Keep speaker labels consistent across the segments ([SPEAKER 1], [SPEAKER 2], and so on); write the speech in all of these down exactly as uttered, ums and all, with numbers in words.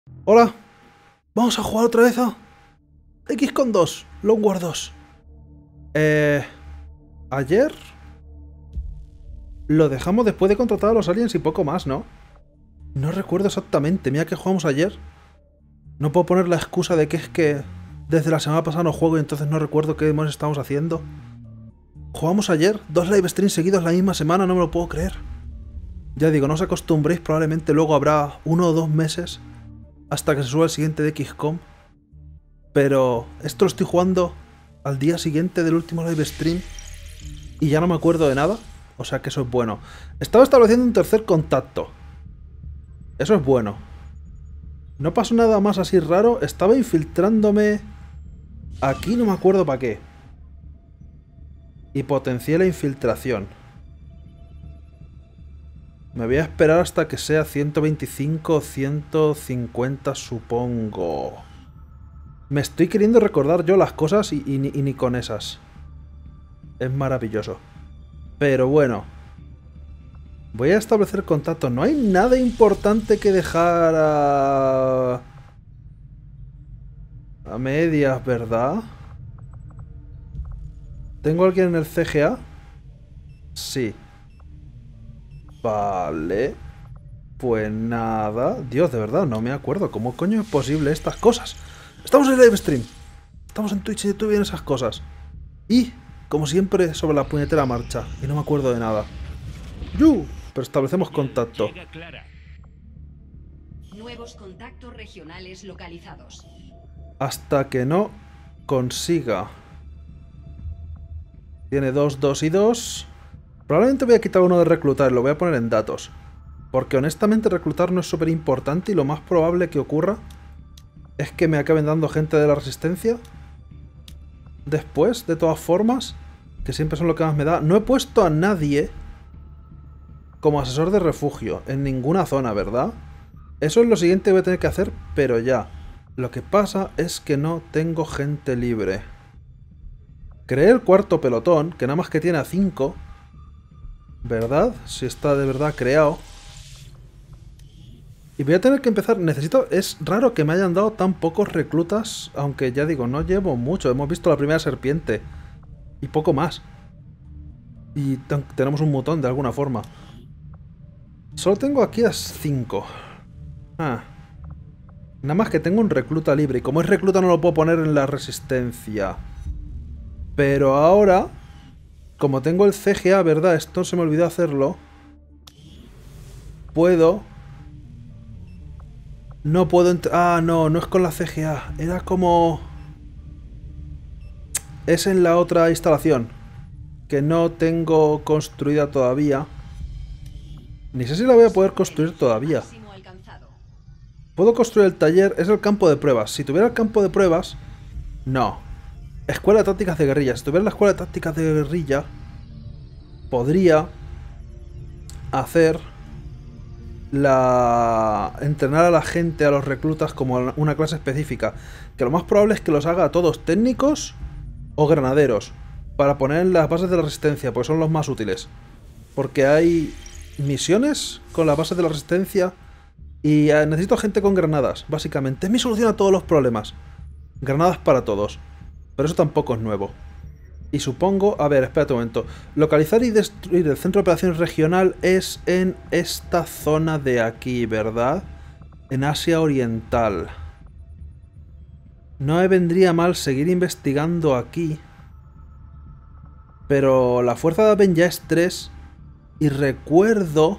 [SPEAKER 1] Hola, vamos a jugar otra vez a X COM dos, Long War dos. Eh... Ayer lo dejamos después de contratar a los aliens y poco más, ¿no? No recuerdo exactamente, mira que jugamos ayer. No puedo poner la excusa de que es que desde la semana pasada no juego y entonces no recuerdo qué demonios estamos haciendo. Jugamos ayer, dos live streams seguidos la misma semana, no me lo puedo creer. Ya digo, no os acostumbréis, probablemente luego habrá uno o dos meses hasta que se suba el siguiente de X COM. Pero esto lo estoy jugando al día siguiente del último live stream y ya no me acuerdo de nada. O sea que eso es bueno. Estaba estableciendo un tercer contacto. Eso es bueno. No pasó nada más así raro. Estaba infiltrándome aquí, no me acuerdo para qué. Y potencié la infiltración. Me voy a esperar hasta que sea ciento veinticinco o ciento cincuenta, supongo. Me estoy queriendo recordar yo las cosas y, y, ni, y ni con esas. Es maravilloso. Pero bueno. Voy a establecer contacto. No hay nada importante que dejar a... a medias, ¿verdad? ¿Tengo alguien en el C G A? Sí. Vale. Pues nada. Dios, de verdad, no me acuerdo. ¿Cómo coño es posible estas cosas? Estamos en live stream. Estamos en Twitch y YouTube y en esas cosas. Y, como siempre, sobre la puñetera marcha. Y no me acuerdo de nada. ¡Yu! Pero establecemos contacto.
[SPEAKER 2] Nuevos contactos regionales localizados.
[SPEAKER 1] Hasta que no consiga. Tiene dos, dos y dos. Probablemente voy a quitar uno de reclutar. Lo voy a poner en datos. Porque honestamente reclutar no es súper importante y lo más probable que ocurra es que me acaben dando gente de la resistencia. Después, de todas formas, que siempre son lo que más me da. No he puesto a nadie como asesor de refugio en ninguna zona, ¿verdad? Eso es lo siguiente que voy a tener que hacer, pero ya. Lo que pasa es que no tengo gente libre. Creé el cuarto pelotón, que nada más que tiene a cinco. ¿Verdad? Si está de verdad creado. Y voy a tener que empezar... Necesito... Es raro que me hayan dado tan pocos reclutas, aunque ya digo, no llevo mucho. Hemos visto la primera serpiente. Y poco más. Y tenemos un mutón de alguna forma. Solo tengo aquí a cinco. Ah. Nada más que tengo un recluta libre. Y como es recluta no lo puedo poner en la resistencia. Pero ahora... Como tengo el C G A, ¿verdad? Esto se me olvidó hacerlo. Puedo... No puedo entrar... Ah, no, no es con la C G A. Era como... Es en la otra instalación. Que no tengo construida todavía. Ni sé si la voy a poder construir todavía. Puedo construir el taller. Es el campo de pruebas. Si tuviera el campo de pruebas... No. Escuela de tácticas de guerrilla. Si tuviera la escuela de tácticas de guerrilla... Podría... Hacer... La... entrenar a la gente, a los reclutas como una clase específica. Que lo más probable es que los haga a todos técnicos o granaderos. Para poner en las bases de la resistencia, porque son los más útiles. Porque hay misiones con las bases de la resistencia y eh, necesito gente con granadas, básicamente. Es mi solución a todos los problemas. Granadas para todos. Pero eso tampoco es nuevo. Y supongo... A ver, espérate un momento. Localizar y destruir el centro de operaciones regional es en esta zona de aquí, ¿verdad? En Asia Oriental. No me vendría mal seguir investigando aquí. Pero la fuerza de Aven ya es tres. Y recuerdo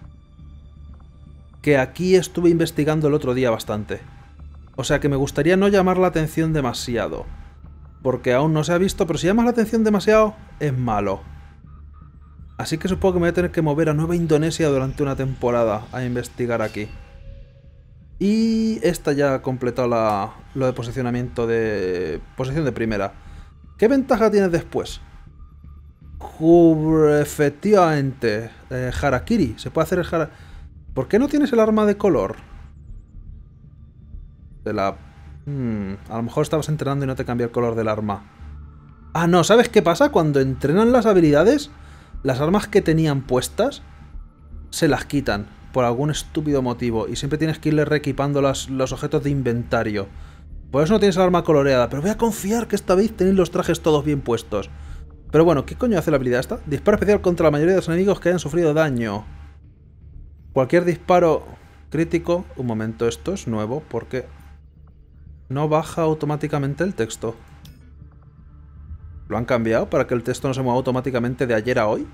[SPEAKER 1] que aquí estuve investigando el otro día bastante. O sea que me gustaría no llamar la atención demasiado. Porque aún no se ha visto, pero si llamas la atención demasiado, es malo. Así que supongo que me voy a tener que mover a Nueva Indonesia durante una temporada a investigar aquí. Y esta ya ha completado la, lo de posicionamiento de... Posición de primera. ¿Qué ventaja tienes después? Efectivamente. Eh, Harakiri. Se puede hacer el Harakiri. ¿Por qué no tienes el arma de color? De la... Hmm, a lo mejor estabas entrenando y no te cambia el color del arma. Ah, no, ¿sabes qué pasa? Cuando entrenan las habilidades, las armas que tenían puestas se las quitan. por algún estúpido motivo y siempre tienes que irle reequipando las, los objetos de inventario. Por eso no tienes el arma coloreada, pero voy a confiar que esta vez tenéis los trajes todos bien puestos. Pero bueno, ¿qué coño hace la habilidad esta? Disparo especial contra la mayoría de los enemigos que hayan sufrido daño. Cualquier disparo crítico... Un momento, esto es nuevo porque no baja automáticamente el texto. ¿Lo han cambiado para que el texto no se mueva automáticamente de ayer a hoy?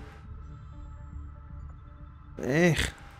[SPEAKER 1] Eh.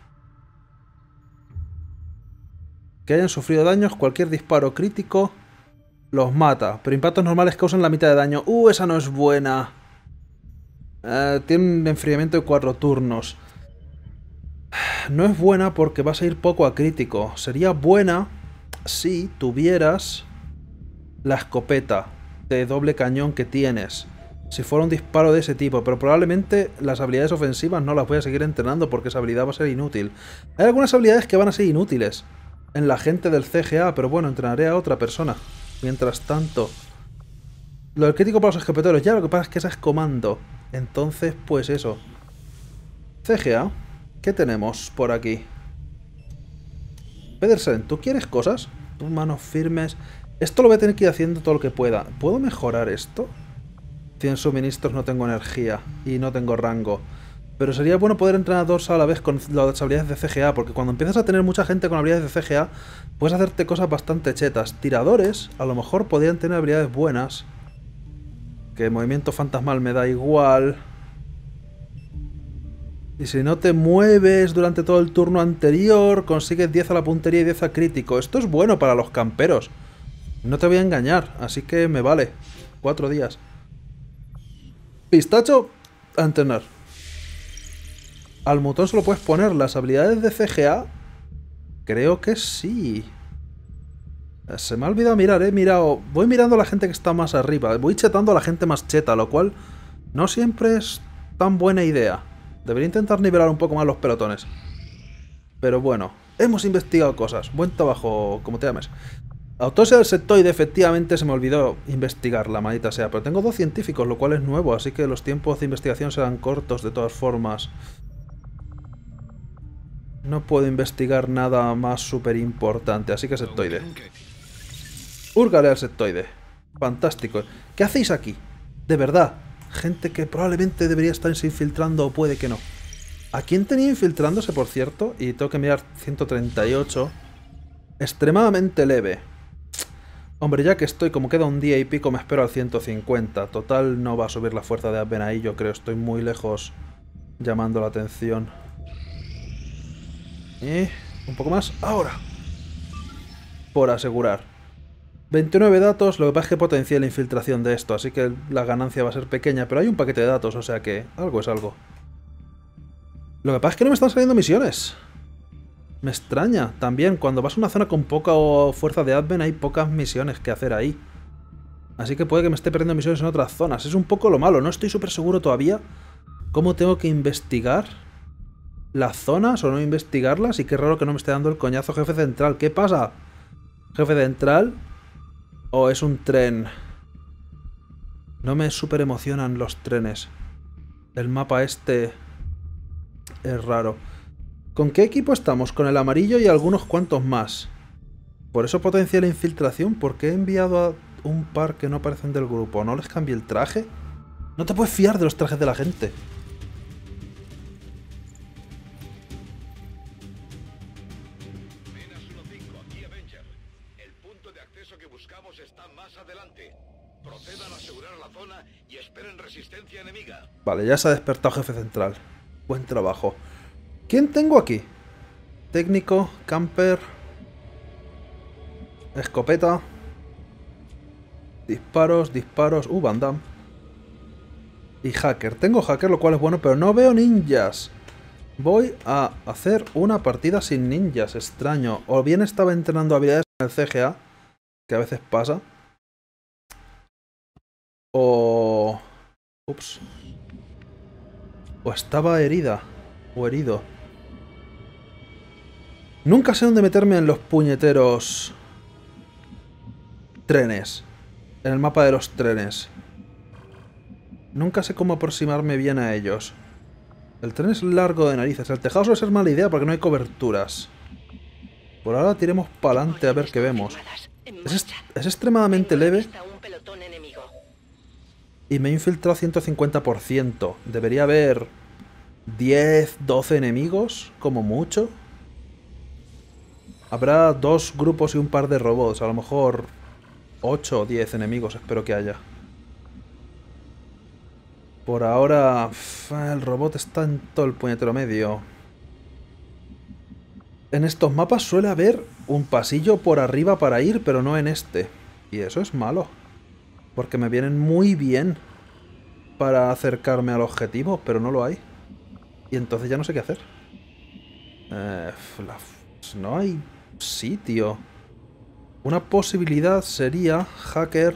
[SPEAKER 1] Que hayan sufrido daños, cualquier disparo crítico los mata, pero impactos normales causan la mitad de daño. ¡Uh, esa no es buena! Eh, tiene un enfriamiento de cuatro turnos. No es buena porque vas a ir poco a crítico. Sería buena si tuvieras la escopeta de doble cañón que tienes. Si fuera un disparo de ese tipo, pero probablemente las habilidades ofensivas no las voy a seguir entrenando porque esa habilidad va a ser inútil. Hay algunas habilidades que van a ser inútiles en la gente del C G A, pero bueno, entrenaré a otra persona. Mientras tanto, lo del crítico para los escopeteros, ya lo que pasa es que esa es comando. Entonces, pues eso. C G A, ¿qué tenemos por aquí? Pedersen, ¿tú quieres cosas? Tus manos firmes. Esto lo voy a tener que ir haciendo todo lo que pueda. ¿Puedo mejorar esto? cien suministros, no tengo energía y no tengo rango. Pero sería bueno poder entrenar dos a la vez con las habilidades de C G A, porque cuando empiezas a tener mucha gente con habilidades de C G A, puedes hacerte cosas bastante chetas. Tiradores, a lo mejor podrían tener habilidades buenas. Que movimiento fantasmal me da igual. Y si no te mueves durante todo el turno anterior, consigues diez a la puntería y diez a crítico. Esto es bueno para los camperos. No te voy a engañar, así que me vale. Cuatro días. Pistacho, a entrenar. Al mutón solo puedes poner las habilidades de C G A. Creo que sí. Se me ha olvidado mirar, he mirado. Voy mirando a la gente que está más arriba. Voy chetando a la gente más cheta, lo cual no siempre es tan buena idea. Debería intentar nivelar un poco más los pelotones. Pero bueno, hemos investigado cosas. Buen trabajo, como te llames. Autopsia del septoide, efectivamente se me olvidó investigarla, maldita sea. Pero tengo dos científicos, lo cual es nuevo, así que los tiempos de investigación serán cortos de todas formas. No puedo investigar nada más súper importante, así que septoide. Húrgale al septoide. Fantástico. ¿Qué hacéis aquí? De verdad. Gente que probablemente debería estarse infiltrando o puede que no. ¿A quién tenía infiltrándose, por cierto? Y tengo que mirar ciento treinta y ocho. Extremadamente leve. Hombre, ya que estoy, como queda un día y pico, me espero al ciento cincuenta. Total, no va a subir la fuerza de Adven ahí, yo creo. Estoy muy lejos llamando la atención. Y un poco más. Ahora. Por asegurar. veintinueve datos, lo que pasa es que potencié la infiltración de esto, así que la ganancia va a ser pequeña, pero hay un paquete de datos, o sea que algo es algo. Lo que pasa es que no me están saliendo misiones. Me extraña. También, cuando vas a una zona con poca fuerza de Adven, hay pocas misiones que hacer ahí. Así que puede que me esté perdiendo misiones en otras zonas. Es un poco lo malo. No estoy súper seguro todavía cómo tengo que investigar las zonas o no investigarlas. Y qué raro que no me esté dando el coñazo jefe central. ¿Qué pasa? ¿Jefe central? ¿O es un tren? No me súper emocionan los trenes. El mapa este es raro. ¿Con qué equipo estamos? Con el amarillo y algunos cuantos más. Por eso potencié la infiltración, porque he enviado a un par que no parecen del grupo. ¿No les cambié el traje? No te puedes fiar de los trajes de la gente.
[SPEAKER 3] Menas uno cinco, aquí Avenger. El punto de acceso que buscamos está más adelante. Procedan a asegurar la zona y esperen resistencia enemiga.
[SPEAKER 1] Vale, ya se ha despertado jefe central. Buen trabajo. ¿Quién tengo aquí? Técnico, camper, escopeta, disparos, disparos, uh, Van Damme. Y hacker. Tengo hacker, lo cual es bueno, pero no veo ninjas. Voy a hacer una partida sin ninjas, extraño. O bien estaba entrenando habilidades en el C G A, que a veces pasa. O... Ups. O estaba herida. O herido. Nunca sé dónde meterme en los puñeteros trenes. En el mapa de los trenes. Nunca sé cómo aproximarme bien a ellos. El tren es largo de narices. El tejado suele ser mala idea porque no hay coberturas. Por ahora tiremos para adelante a ver qué vemos. Es, est es extremadamente leve. Y me he infiltrado ciento cincuenta por ciento. Debería haber diez, doce enemigos, como mucho. Habrá dos grupos y un par de robots. A lo mejor ocho o diez enemigos espero que haya. Por ahora el robot está en todo el puñetero medio. En estos mapas suele haber un pasillo por arriba para ir, pero no en este. Y eso es malo. Porque me vienen muy bien para acercarme al objetivo, pero no lo hay. Y entonces ya no sé qué hacer. Eh, no hay sitio. Una posibilidad sería hacker.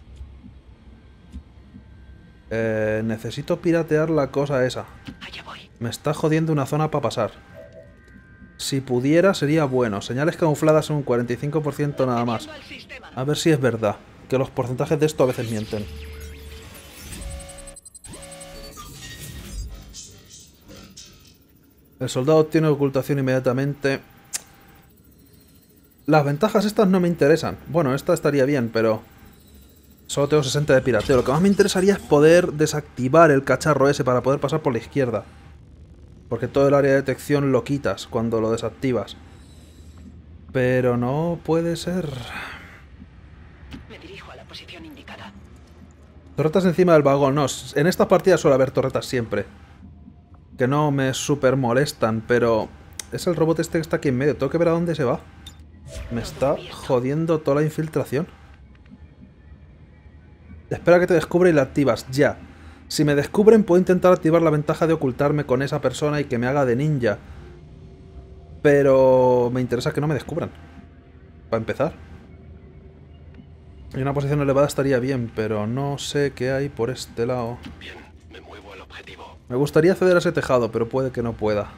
[SPEAKER 1] Eh, necesito piratear la cosa esa. Me está jodiendo una zona para pasar. Si pudiera sería bueno. Señales camufladas son un cuarenta y cinco por ciento nada más. A ver si es verdad. Que los porcentajes de esto a veces mienten. El soldado obtiene ocultación inmediatamente. Las ventajas estas no me interesan. Bueno, esta estaría bien, pero solo tengo sesenta de pirateo. Lo que más me interesaría es poder desactivar el cacharro ese para poder pasar por la izquierda. Porque todo el área de detección lo quitas cuando lo desactivas. Pero no puede ser.
[SPEAKER 4] Me dirijo a la posición indicada.
[SPEAKER 1] Torretas encima del vagón. No, en estas partidas suele haber torretas siempre. Que no me super molestan, pero es el robot este que está aquí en medio. Tengo que ver a dónde se va. Me está jodiendo toda la infiltración. Espera que te descubra y la activas, ya. Si me descubren puedo intentar activar la ventaja de ocultarme con esa persona y que me haga de ninja. Pero me interesa que no me descubran. Para empezar. Y una posición elevada estaría bien, pero no sé qué hay por este lado.
[SPEAKER 3] Bien, me muevo al objetivo.
[SPEAKER 1] Me gustaría acceder a ese tejado, pero puede que no pueda.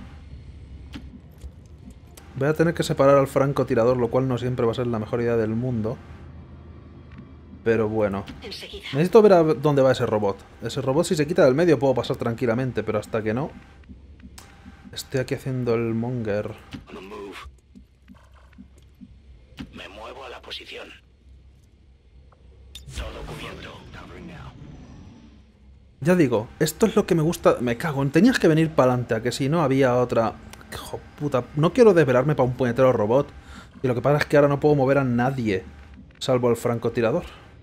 [SPEAKER 1] Voy a tener que separar al francotirador, lo cual no siempre va a ser la mejor idea del mundo. Pero bueno.
[SPEAKER 4] Enseguida.
[SPEAKER 1] Necesito ver a dónde va ese robot. Ese robot si se quita del medio puedo pasar tranquilamente, pero hasta que no... Estoy aquí haciendo el monger.
[SPEAKER 3] On the move. Me muevo a la posición. Todo cubierto.
[SPEAKER 1] Ya digo, esto es lo que me gusta... Me cago en... Tenías que venir para adelante, a que si no había otra... Hijo puta, no quiero desvelarme para un puñetero robot. Y lo que pasa es que ahora no puedo mover a nadie, salvo al francotirador.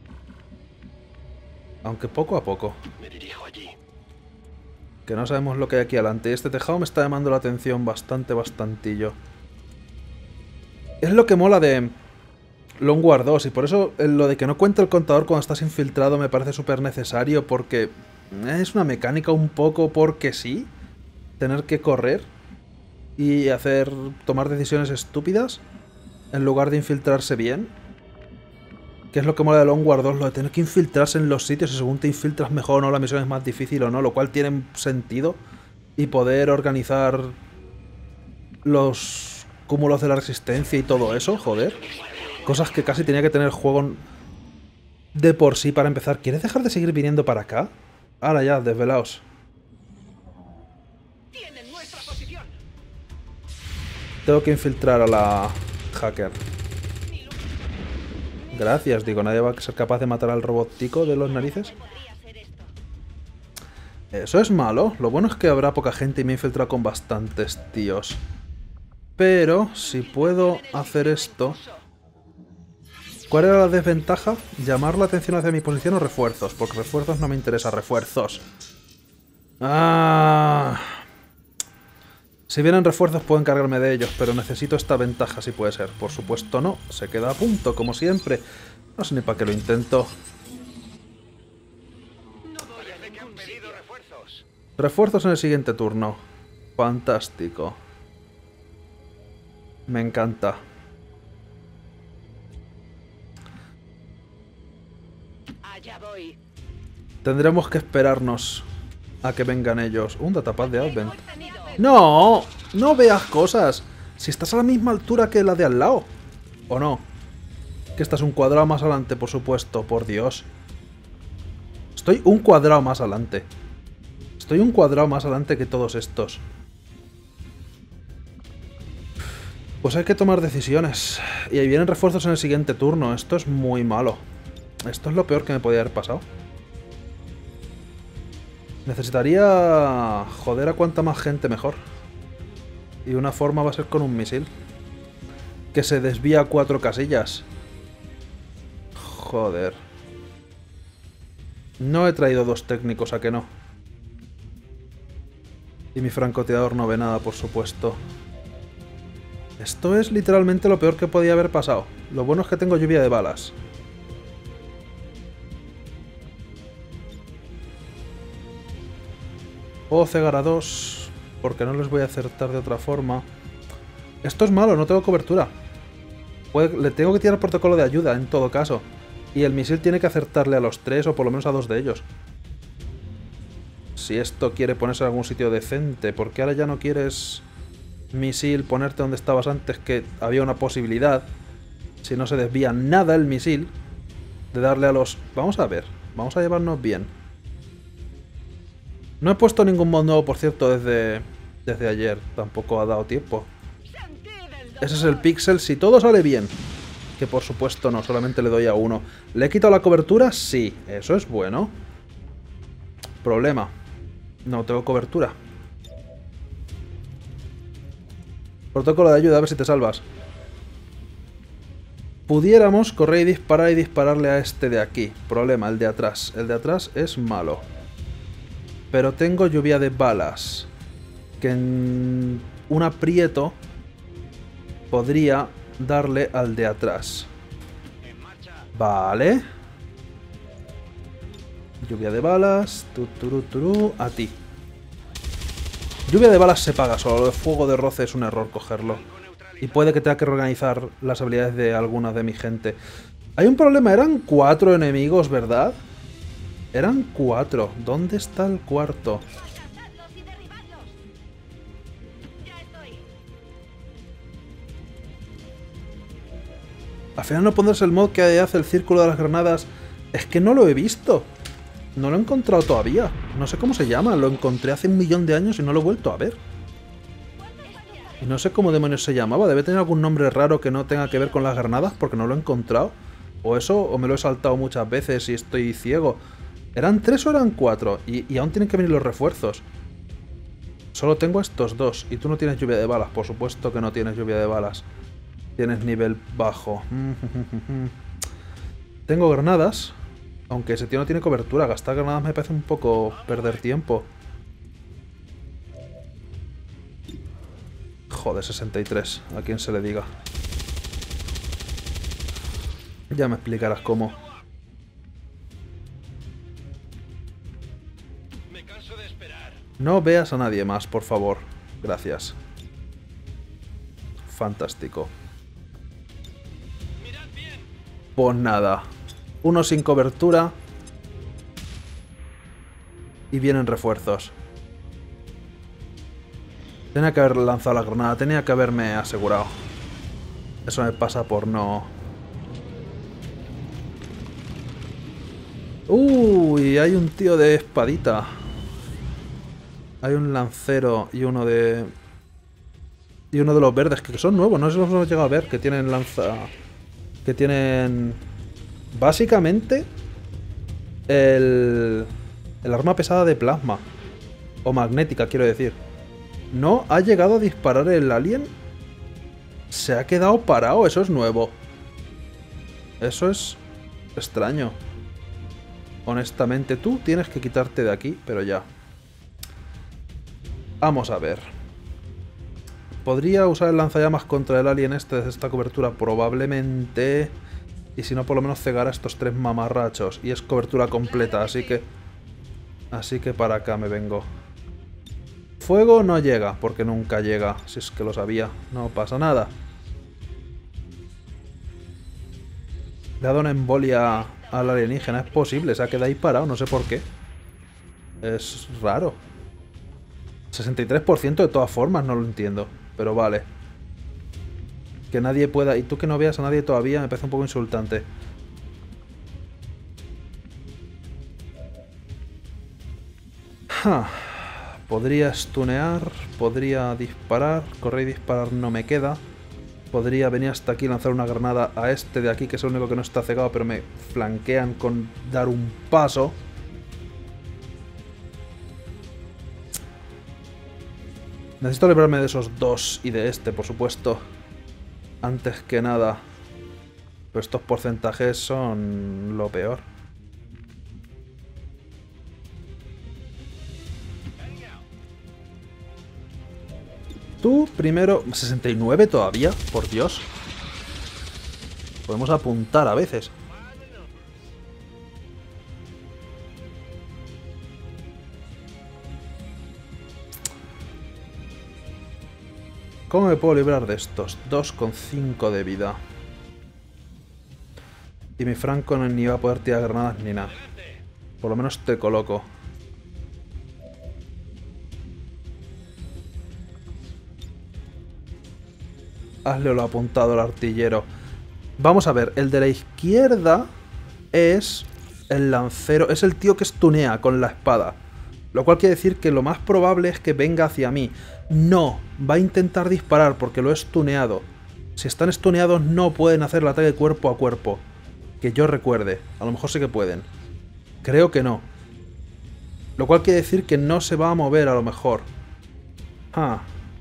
[SPEAKER 1] Aunque poco a poco.
[SPEAKER 3] Me dirijo allí.
[SPEAKER 1] Que no sabemos lo que hay aquí adelante. Este tejado me está llamando la atención bastante, bastantillo. Es lo que mola de Long War dos. Y por eso lo de que no cuente el contador cuando estás infiltrado me parece súper necesario. Porque es una mecánica un poco porque sí. Tener que correr y hacer tomar decisiones estúpidas en lugar de infiltrarse bien. Que es lo que mola de Long War dos, lo de tener que infiltrarse en los sitios y según te infiltras mejor o no, la misión es más difícil o no, lo cual tiene sentido. Y poder organizar los cúmulos de la resistencia y todo eso, joder. Cosas que casi tenía que tener el juego de por sí para empezar. ¿Quieres dejar de seguir viniendo para acá? Ahora ya, desvelaos.
[SPEAKER 4] Tienen nuestra posición.
[SPEAKER 1] Tengo que infiltrar a la hacker. Gracias, digo, nadie va a ser capaz de matar al robotico de los narices. Eso es malo. Lo bueno es que habrá poca gente y me he infiltrado con bastantes tíos. Pero, si puedo hacer esto... ¿Cuál era la desventaja? Llamar la atención hacia mi posición o refuerzos. Porque refuerzos no me interesa, refuerzos. Ah... Si vienen refuerzos puedo encargarme de ellos, pero necesito esta ventaja si puede ser. Por supuesto no, se queda a punto, como siempre. No sé ni para qué lo intento.
[SPEAKER 3] Parece que han pedido refuerzos.
[SPEAKER 1] Refuerzos en el siguiente turno. Fantástico. Me encanta.
[SPEAKER 4] Allá voy.
[SPEAKER 1] Tendremos que esperarnos a que vengan ellos. Un datapad de Advent. ¡No! ¡No veas cosas! Si estás a la misma altura que la de al lado. ¿O no? Que estás un cuadrado más adelante, por supuesto. Por Dios. Estoy un cuadrado más adelante. Estoy un cuadrado más adelante que todos estos. Pues hay que tomar decisiones. Y ahí vienen refuerzos en el siguiente turno. Esto es muy malo. Esto es lo peor que me podía haber pasado. Necesitaría joder a cuanta más gente mejor. Y una forma va a ser con un misil. Que se desvía a cuatro casillas. Joder. No he traído dos técnicos, ¿a que no? Y mi francotirador no ve nada, por supuesto. Esto es literalmente lo peor que podía haber pasado. Lo bueno es que tengo lluvia de balas. Puedo cegar a dos, porque no les voy a acertar de otra forma. Esto es malo, no tengo cobertura. Puede, le tengo que tirar protocolo de ayuda, en todo caso. Y el misil tiene que acertarle a los tres, o por lo menos a dos de ellos. Si esto quiere ponerse en algún sitio decente, porque ahora ya no quieres... misil, ponerte donde estabas antes, que había una posibilidad, si no se desvía nada el misil, de darle a los... Vamos a ver, vamos a llevarnos bien. No he puesto ningún mod nuevo, por cierto, desde, desde ayer, tampoco ha dado tiempo. Ese es el pixel, si todo sale bien, que por supuesto no, solamente le doy a uno. ¿Le he quitado la cobertura? Sí, eso es bueno. Problema, no tengo cobertura. Protocolo de ayuda, a ver si te salvas. Pudiéramos correr y disparar y dispararle a este de aquí. Problema, el de atrás. El de atrás es malo. Pero tengo lluvia de balas. Que en un aprieto podría darle al de atrás. Vale. Lluvia de balas. Tuturu, turu, a ti. Lluvia de balas se paga solo, lo de fuego de roce es un error cogerlo. Y puede que tenga que reorganizar las habilidades de alguna de mi gente. Hay un problema, eran cuatro enemigos, ¿verdad? Eran cuatro. ¿Dónde está el cuarto? Al final no pondrás el mod que hace el círculo de las granadas. Es que no lo he visto. No lo he encontrado todavía. No sé cómo se llama. Lo encontré hace un millón de años y no lo he vuelto a ver. Y no sé cómo demonios se llamaba. Debe tener algún nombre raro que no tenga que ver con las granadas porque no lo he encontrado. O eso, o me lo he saltado muchas veces y estoy ciego. ¿Eran tres o eran cuatro? Y, y aún tienen que venir los refuerzos. Solo tengo estos dos. Y tú no tienes lluvia de balas. Por supuesto que no tienes lluvia de balas. Tienes nivel bajo. Tengo granadas. Aunque ese tío no tiene cobertura. Gastar granadas me parece un poco perder tiempo. Joder, sesenta y tres. A quien se le diga. Ya me explicarás cómo.
[SPEAKER 3] Me canso de esperar.
[SPEAKER 1] No veas a nadie más, por favor. Gracias. Fantástico.
[SPEAKER 3] Mirad bien.
[SPEAKER 1] Pues nada. Uno sin cobertura. Y vienen refuerzos. Tenía que haber lanzado la granada. Tenía que haberme asegurado. Eso me pasa por no... Uy, hay un tío de espadita. Hay un lancero y uno de... Y uno de los verdes, que son nuevos. No sé si los hemos llegado a ver. Que tienen lanza... Que tienen... Básicamente, el, el arma pesada de plasma. O magnética, quiero decir. No ha llegado a disparar el alien. Se ha quedado parado, eso es nuevo. Eso es extraño. Honestamente, tú tienes que quitarte de aquí, pero ya. Vamos a ver. ¿Podría usar el lanzallamas contra el alien este desde esta cobertura? Probablemente... Y si no, por lo menos cegar a estos tres mamarrachos. Y es cobertura completa, así que... Así que para acá me vengo. Fuego no llega, porque nunca llega. Si es que lo sabía. No pasa nada. Le ha dado una embolia al alienígena. Es posible, se ha quedado ahí parado. No sé por qué. Es raro. sesenta y tres por ciento de todas formas, no lo entiendo. Pero vale. Que nadie pueda... Y tú que no veas a nadie todavía me parece un poco insultante. Ja. Podría stunear, podría disparar, correr y disparar no me queda. Podría venir hasta aquí y lanzar una granada a este de aquí, que es el único que no está cegado, pero me flanquean con dar un paso. Necesito librarme de esos dos y de este, por supuesto. Antes que nada. Pero estos porcentajes son lo peor. Tú primero... ¿sesenta y nueve todavía? Por Dios. Podemos apuntar a veces. ¿Cómo me puedo librar de estos? dos coma cinco de vida. Y mi Franco no ni va a poder tirar granadas ni nada. Por lo menos te coloco. Hazle lo apuntado al artillero. Vamos a ver, el de la izquierda es el lancero, es el tío que stunea con la espada. Lo cual quiere decir que lo más probable es que venga hacia mí. No, va a intentar disparar porque lo he stuneado. Si están stuneados no pueden hacer el ataque cuerpo a cuerpo. Que yo recuerde, a lo mejor sí que pueden. Creo que no. Lo cual quiere decir que no se va a mover a lo mejor. Ah.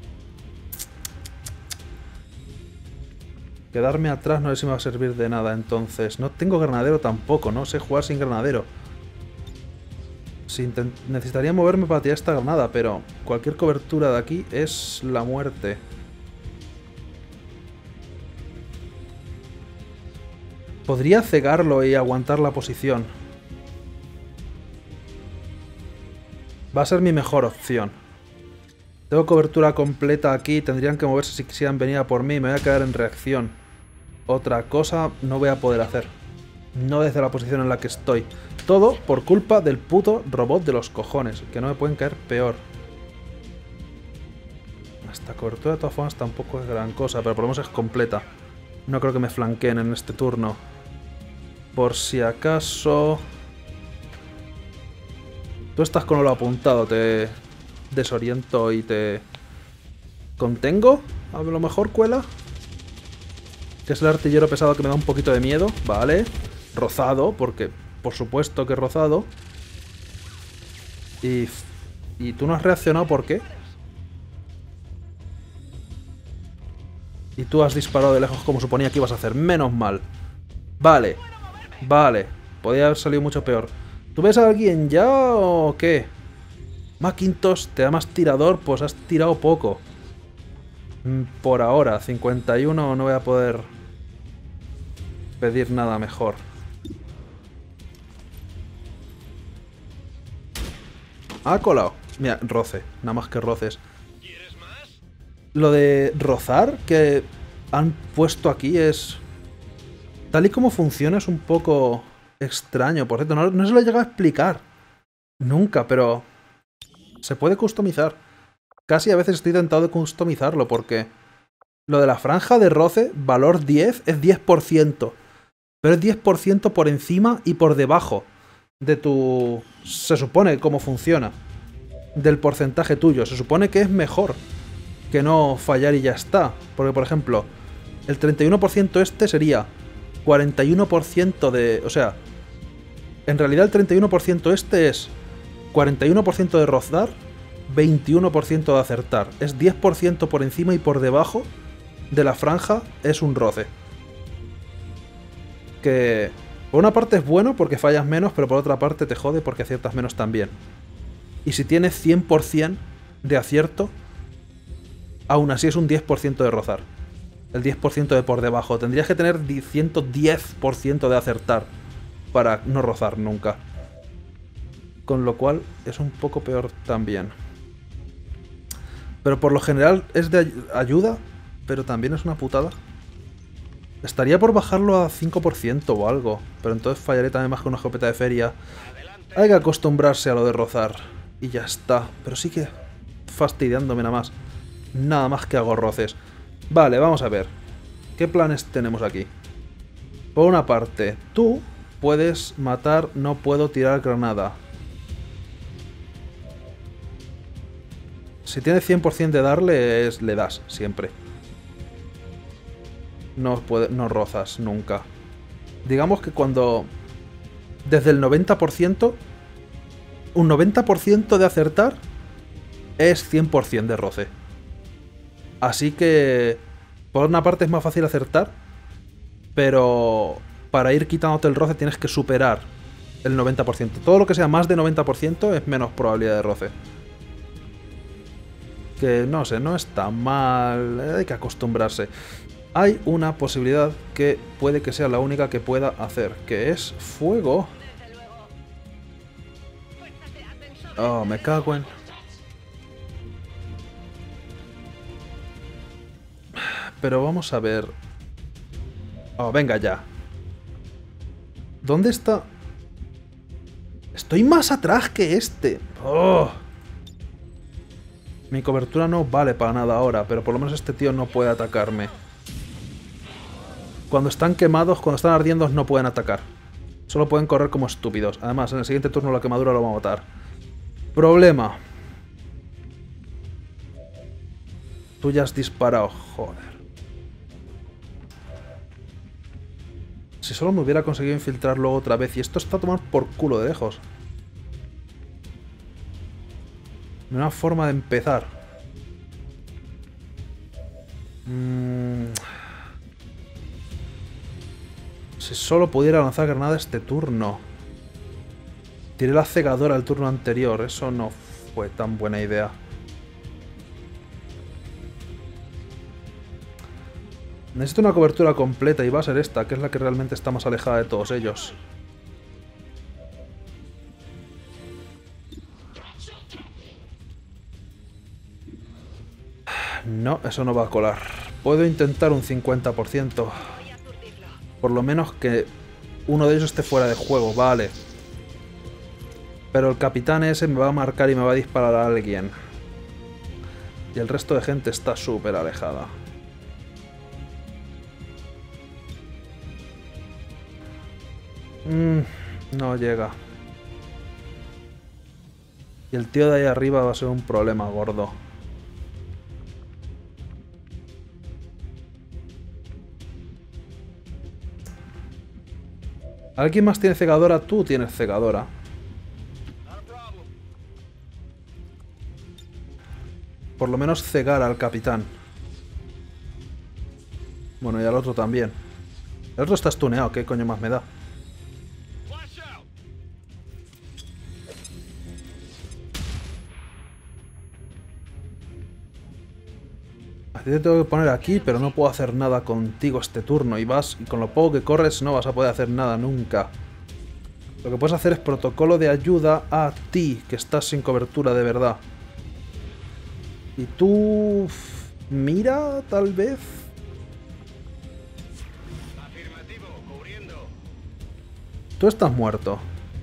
[SPEAKER 1] Quedarme atrás no sé si me va a servir de nada entonces. No tengo granadero tampoco, no sé jugar sin granadero. Si necesitaría moverme para tirar esta granada, pero cualquier cobertura de aquí es la muerte. Podría cegarlo y aguantar la posición. Va a ser mi mejor opción. Tengo cobertura completa aquí, tendrían que moverse si quisieran venir a por mí, me voy a quedar en reacción. Otra cosa no voy a poder hacer. No desde la posición en la que estoy. Todo por culpa del puto robot de los cojones, que no me pueden caer peor. Esta cobertura de todas formas tampoco es gran cosa, pero por lo menos es completa. No creo que me flanqueen en este turno. Por si acaso... Tú estás con lo apuntado, te desoriento y te contengo. A lo mejor cuela. Que es el artillero pesado que me da un poquito de miedo. Vale. Rozado, porque por supuesto que rozado. Y, y tú no has reaccionado, ¿por qué? Y tú has disparado de lejos como suponía que ibas a hacer. Menos mal. Vale. Vale. Podría haber salido mucho peor. ¿Tú ves a alguien ya o qué? Macintosh, te da más tirador, pues has tirado poco. Por ahora, cincuenta y uno no voy a poder pedir nada mejor. Ha colado. Mira, roce, nada más que roces. Lo de rozar que han puesto aquí es... Tal y como funciona es un poco extraño. Por cierto, no, no se lo he llegado a explicar. Nunca, pero... Se puede customizar. Casi a veces estoy tentado de customizarlo porque... Lo de la franja de roce, valor diez, es diez por ciento. Pero es diez por ciento por encima y por debajo de tu... Se supone cómo funciona. Del porcentaje tuyo. Se supone que es mejor que no fallar y ya está. Porque, por ejemplo, el treinta y uno por ciento este sería cuarenta y uno por ciento de... O sea, en realidad el treinta y uno por ciento este es cuarenta y uno por ciento de rozar, veintiuno por ciento de acertar. Es diez por ciento por encima y por debajo de la franja es un roce. Que por una parte es bueno porque fallas menos, pero por otra parte te jode porque aciertas menos también. Y si tienes cien por cien de acierto, aún así es un diez por ciento de rozar. El diez por ciento de por debajo. Tendrías que tener ciento diez por ciento de acertar para no rozar nunca. Con lo cual es un poco peor también. Pero por lo general es de ayuda, pero también es una putada. Estaría por bajarlo a cinco por ciento o algo, pero entonces fallaré también más que una escopeta de feria. Hay que acostumbrarse a lo de rozar. Y ya está. Pero sí que fastidiándome nada más. Nada más que hago roces. Vale, vamos a ver. ¿Qué planes tenemos aquí? Por una parte, tú puedes matar, no puedo tirar granada. Si tienes cien por cien de darle, es, le das, siempre. No, puede, no rozas, nunca. Digamos que cuando... Desde el noventa por ciento... Un noventa por ciento de acertar es cien por cien de roce. Así que... Por una parte es más fácil acertar, pero para ir quitándote el roce tienes que superar el noventa por ciento. Todo lo que sea más de noventa por ciento es menos probabilidad de roce. Que no sé, no está mal, hay que acostumbrarse. Hay una posibilidad que puede que sea la única que pueda hacer, que es fuego. Oh, me cago en... Pero vamos a ver... Oh, venga ya. ¿Dónde está? Estoy más atrás que este. Oh. Mi cobertura no vale para nada ahora, pero por lo menos este tío no puede atacarme. Cuando están quemados, cuando están ardiendo, no pueden atacar. Solo pueden correr como estúpidos. Además, en el siguiente turno la quemadura lo va a matar. Problema. Tú ya has disparado, joder. Si solo me hubiera conseguido infiltrar luego otra vez. Y esto está a tomar por culo de lejos. Una forma de empezar. Mm. Si solo pudiera lanzar granada este turno. Tiré la cegadora el turno anterior. Eso no fue tan buena idea. Necesito una cobertura completa y va a ser esta, que es la que realmente está más alejada de todos ellos. No, eso no va a colar. Puedo intentar un cincuenta por ciento. Por lo menos que uno de ellos esté fuera de juego, vale. Pero el capitán ese me va a marcar y me va a disparar a alguien. Y el resto de gente está súper alejada. Mm, no llega. Y el tío de ahí arriba va a ser un problema gordo. ¿Alguien más tiene cegadora? Tú tienes cegadora. Por lo menos cegar al capitán. Bueno, y al otro también. El otro está stuneado, ¿qué coño más me da? A ti te tengo que poner aquí, pero no puedo hacer nada contigo este turno. Y vas, y con lo poco que corres no vas a poder hacer nada nunca. Lo que puedes hacer es protocolo de ayuda a ti, que estás sin cobertura de verdad. Y tú... mira, tal vez...
[SPEAKER 3] Afirmativo, cubriendo.
[SPEAKER 1] Tú estás muerto.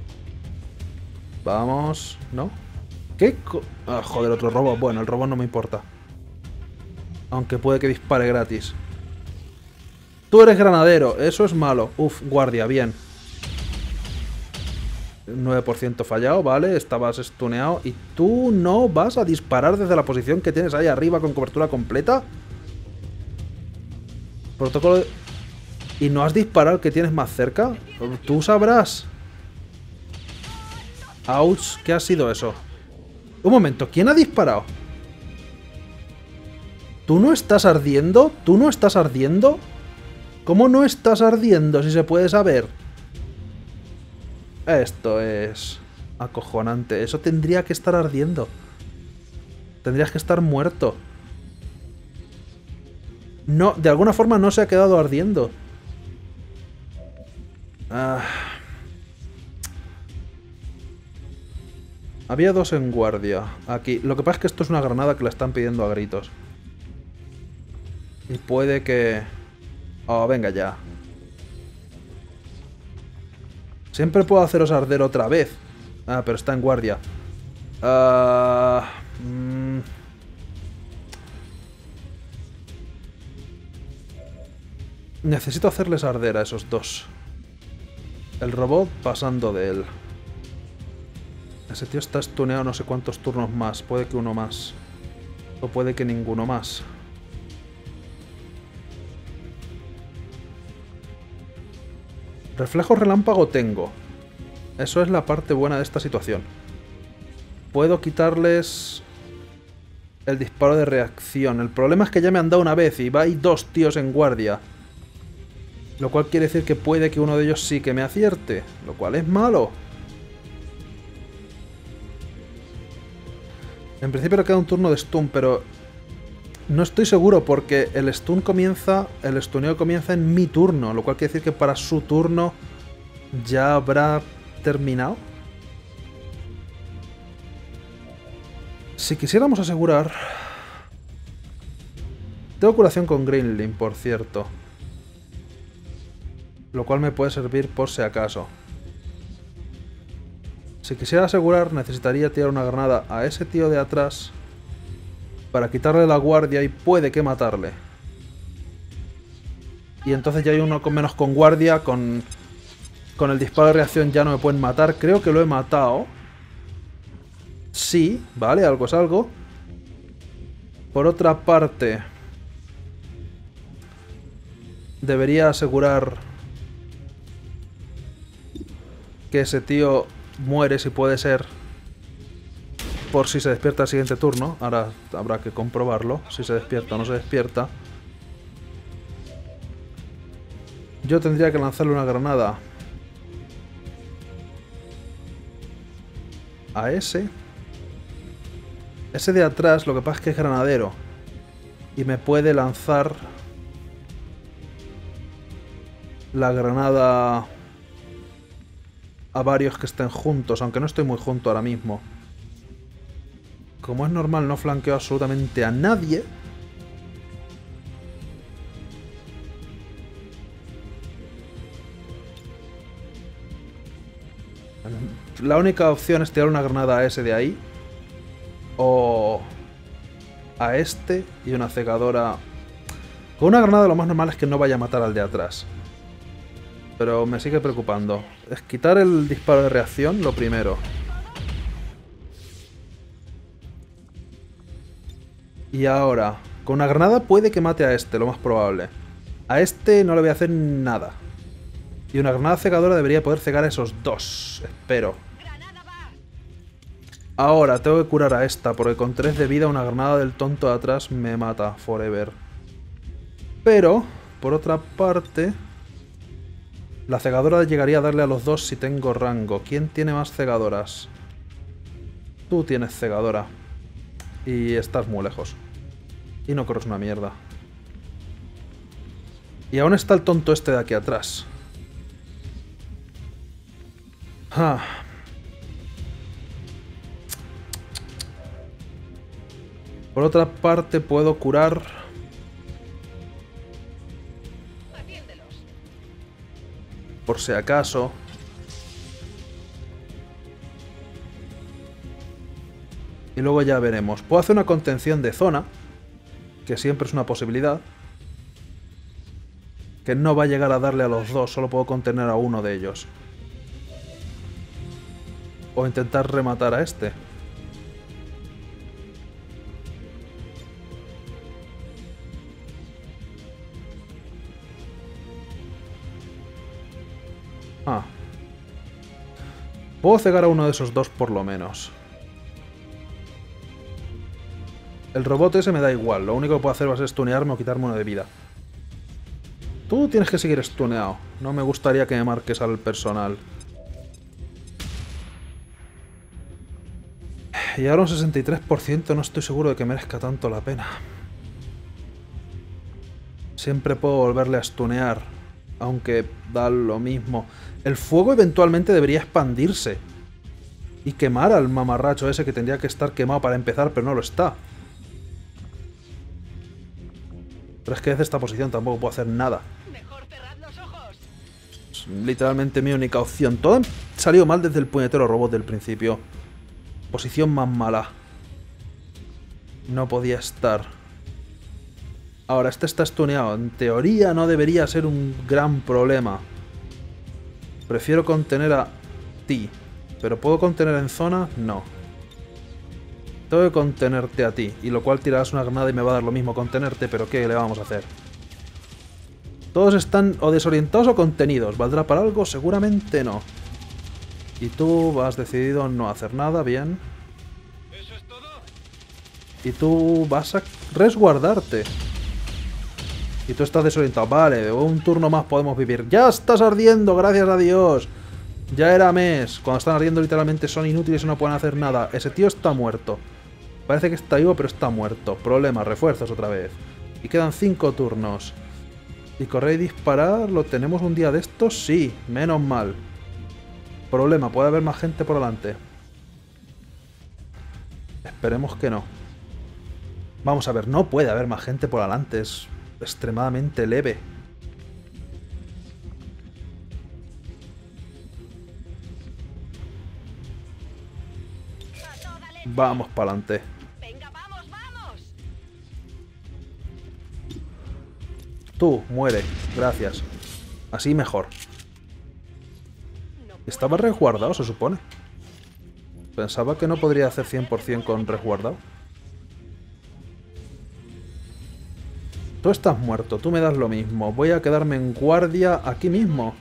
[SPEAKER 1] Vamos... ¿no? ¿Qué co... ah, joder, otro robot. Bueno, el robot no me importa. Aunque puede que dispare gratis. Tú eres granadero, eso es malo. Uf, guardia, bien. nueve por ciento fallado, vale, estabas stuneado. ¿Y tú no vas a disparar desde la posición que tienes ahí arriba con cobertura completa? Protocolo de... ¿Y no has disparado el que tienes más cerca? Tú sabrás. Ouch, ¿qué ha sido eso? Un momento, ¿quién ha disparado? ¿Tú no estás ardiendo? ¿Tú no estás ardiendo? ¿Cómo no estás ardiendo si se puede saber? Esto es acojonante. Eso tendría que estar ardiendo. Tendrías que estar muerto. No, de alguna forma no se ha quedado ardiendo. Ah. Había dos en guardia. Aquí. Lo que pasa es que esto es una granada que la están pidiendo a gritos. Y puede que... oh, venga ya. Siempre puedo haceros arder otra vez. Ah, pero está en guardia. Uh, mm. Necesito hacerles arder a esos dos. El robot pasando de él. Ese tío está stuneado no sé cuántos turnos más. Puede que uno más. O puede que ninguno más. Reflejo relámpago tengo. Eso es la parte buena de esta situación. Puedo quitarles el disparo de reacción. El problema es que ya me han dado una vez y va hay dos tíos en guardia. Lo cual quiere decir que puede que uno de ellos sí que me acierte. Lo cual es malo. En principio le queda un turno de stun, pero no estoy seguro porque el stun comienza, el stuneo comienza en mi turno, lo cual quiere decir que para su turno ya habrá terminado. Si quisiéramos asegurar... Tengo curación con Greenling, por cierto. Lo cual me puede servir por si acaso. Si quisiera asegurar, necesitaría tirar una granada a ese tío de atrás para quitarle la guardia y puede que matarle. Y entonces ya hay uno con menos con guardia, con, con el disparo de reacción ya no me pueden matar. Creo que lo he matado. Sí, vale, algo es algo. Por otra parte, debería asegurar que ese tío muere si puede ser, por si se despierta el siguiente turno. Ahora habrá que comprobarlo, si se despierta o no se despierta. Yo tendría que lanzarle una granada a ese. Ese de atrás, lo que pasa es que es granadero y me puede lanzar la granada a varios que estén juntos, aunque no estoy muy junto ahora mismo. Como es normal, no flanqueo absolutamente a nadie. La única opción es tirar una granada a ese de ahí. O a este y una cegadora. Con una granada lo más normal es que no vaya a matar al de atrás. Pero me sigue preocupando. Es quitar el disparo de reacción, lo primero. Y ahora, con una granada puede que mate a este, lo más probable. A este no le voy a hacer nada. Y una granada cegadora debería poder cegar a esos dos, espero. Ahora tengo que curar a esta, porque con tres de vida una granada del tonto de atrás me mata forever. Pero, por otra parte, la cegadora llegaría a darle a los dos si tengo rango. ¿Quién tiene más cegadoras? Tú tienes cegadora. Y estás muy lejos. Y no corres una mierda. Y aún está el tonto este de aquí atrás. Ah. Por otra parte puedo curar... Por si acaso. Y luego ya veremos. Puedo hacer una contención de zona, que siempre es una posibilidad. Que no va a llegar a darle a los dos, solo puedo contener a uno de ellos. O intentar rematar a este. Ah. Puedo cegar a uno de esos dos por lo menos. El robot ese me da igual. Lo único que puedo hacer va a ser stunearme o quitarme uno de vida. Tú tienes que seguir stuneado. No me gustaría que me marques al personal. Y ahora un sesenta y tres por ciento no estoy seguro de que merezca tanto la pena. Siempre puedo volverle a stunear, aunque da lo mismo. El fuego eventualmente debería expandirse y quemar al mamarracho ese que tendría que estar quemado para empezar, pero no lo está. Pero es que desde esta posición tampoco puedo hacer nada.
[SPEAKER 4] Mejor cerrad los ojos.
[SPEAKER 1] Es literalmente mi única opción. Todo ha salido mal desde el puñetero robot del principio. Posición más mala. No podía estar. Ahora, este está stuneado. En teoría no debería ser un gran problema. Prefiero contener a ti. ¿Pero puedo contener en zona? No. Tengo que contenerte a ti, y lo cual tirarás una granada y me va a dar lo mismo contenerte, pero ¿qué le vamos a hacer? Todos están o desorientados o contenidos. ¿Valdrá para algo? Seguramente no. Y tú has decidido no hacer nada, bien.
[SPEAKER 3] ¿Eso es todo?
[SPEAKER 1] Y tú vas a resguardarte. Y tú estás desorientado. Vale, un turno más podemos vivir. ¡Ya estás ardiendo! ¡Gracias a Dios! Ya era mes. Cuando están ardiendo literalmente son inútiles y no pueden hacer nada. Ese tío está muerto. Parece que está vivo, pero está muerto. Problema, refuerzos otra vez. Y quedan cinco turnos. ¿Y correr y disparar? ¿Lo tenemos un día de estos? Sí, menos mal. Problema, puede haber más gente por delante. Esperemos que no. Vamos a ver, no puede haber más gente por delante. Es extremadamente leve. Vamos para adelante.
[SPEAKER 4] Venga, vamos, vamos.
[SPEAKER 1] Tú, muere. Gracias. Así mejor. Estaba resguardado, se supone. Pensaba que no podría hacer cien por cien con resguardado. Tú estás muerto, tú me das lo mismo. Voy a quedarme en guardia aquí mismo.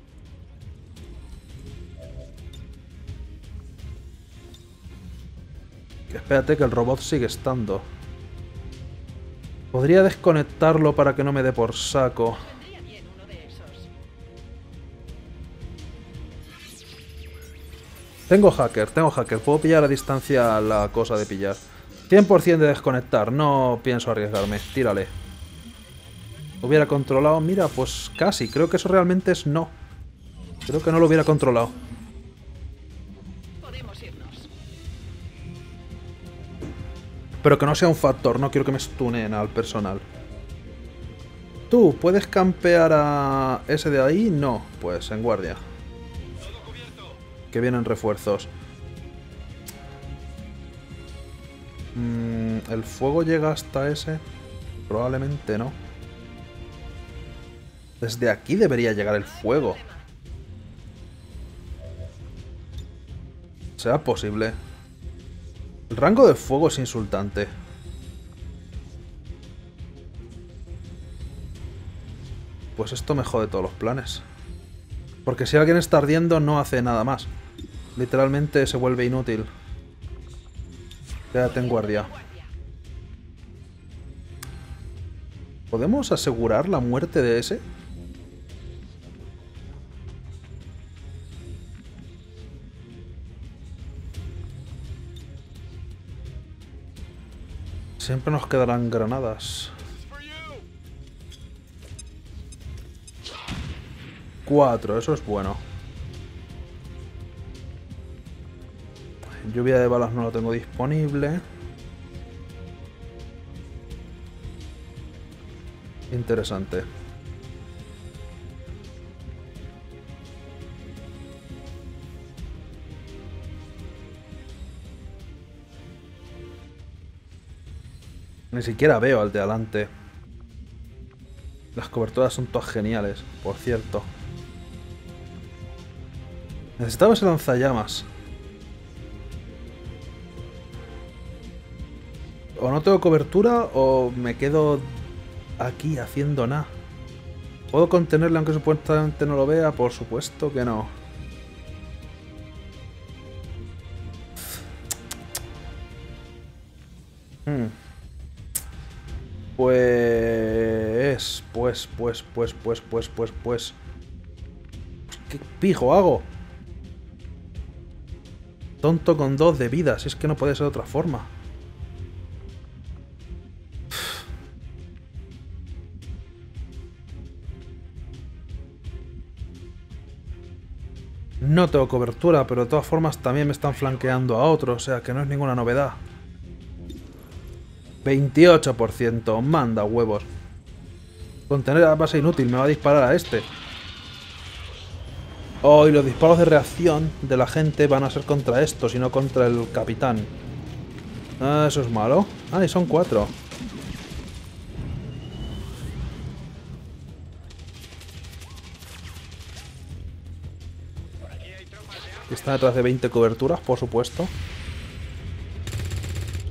[SPEAKER 1] Espérate que el robot sigue estando. Podría desconectarlo para que no me dé por saco.
[SPEAKER 4] Vendría bien uno de esos.
[SPEAKER 1] Tengo hacker, tengo hacker. Puedo pillar a distancia la cosa de pillar. cien por cien de desconectar. No pienso arriesgarme. Tírale. Hubiera controlado. Mira, pues casi. Creo que eso realmente es no. Creo que no lo hubiera controlado.
[SPEAKER 4] Podemos irnos.
[SPEAKER 1] Pero que no sea un factor. No quiero que me stunen al personal. ¿Tú puedes campear a ese de ahí? No. Pues en guardia. Que vienen refuerzos. Mm, ¿el fuego llega hasta ese? Probablemente no. Desde aquí debería llegar el fuego. ¿Será posible? El rango de fuego es insultante. Pues esto me jode todos los planes. Porque si alguien está ardiendo no hace nada más. Literalmente se vuelve inútil. Quédate en guardia. ¿Podemos asegurar la muerte de ese? Siempre nos quedarán granadas. Cuatro, eso es bueno. Lluvia de balas no lo tengo disponible. Interesante. Ni siquiera veo al de adelante. Las coberturas son todas geniales, por cierto. Necesitaba ese lanzallamas. O no tengo cobertura o me quedo aquí haciendo nada. ¿Puedo contenerle aunque supuestamente no lo vea? Por supuesto que no. Hmm. Pues... Pues, pues, pues, pues, pues, pues, pues... ¿Qué pijo hago? Tonto con dos de vida, si es que no puede ser de otra forma. No tengo cobertura, pero de todas formas también me están flanqueando a otro, o sea que no es ninguna novedad. veintiocho por ciento, manda huevos. Contener a base inútil, me va a disparar a este. Oh, y los disparos de reacción de la gente van a ser contra estos y no contra el capitán. Ah, eso es malo. Ah, y son cuatro. Está detrás de veinte coberturas, por supuesto.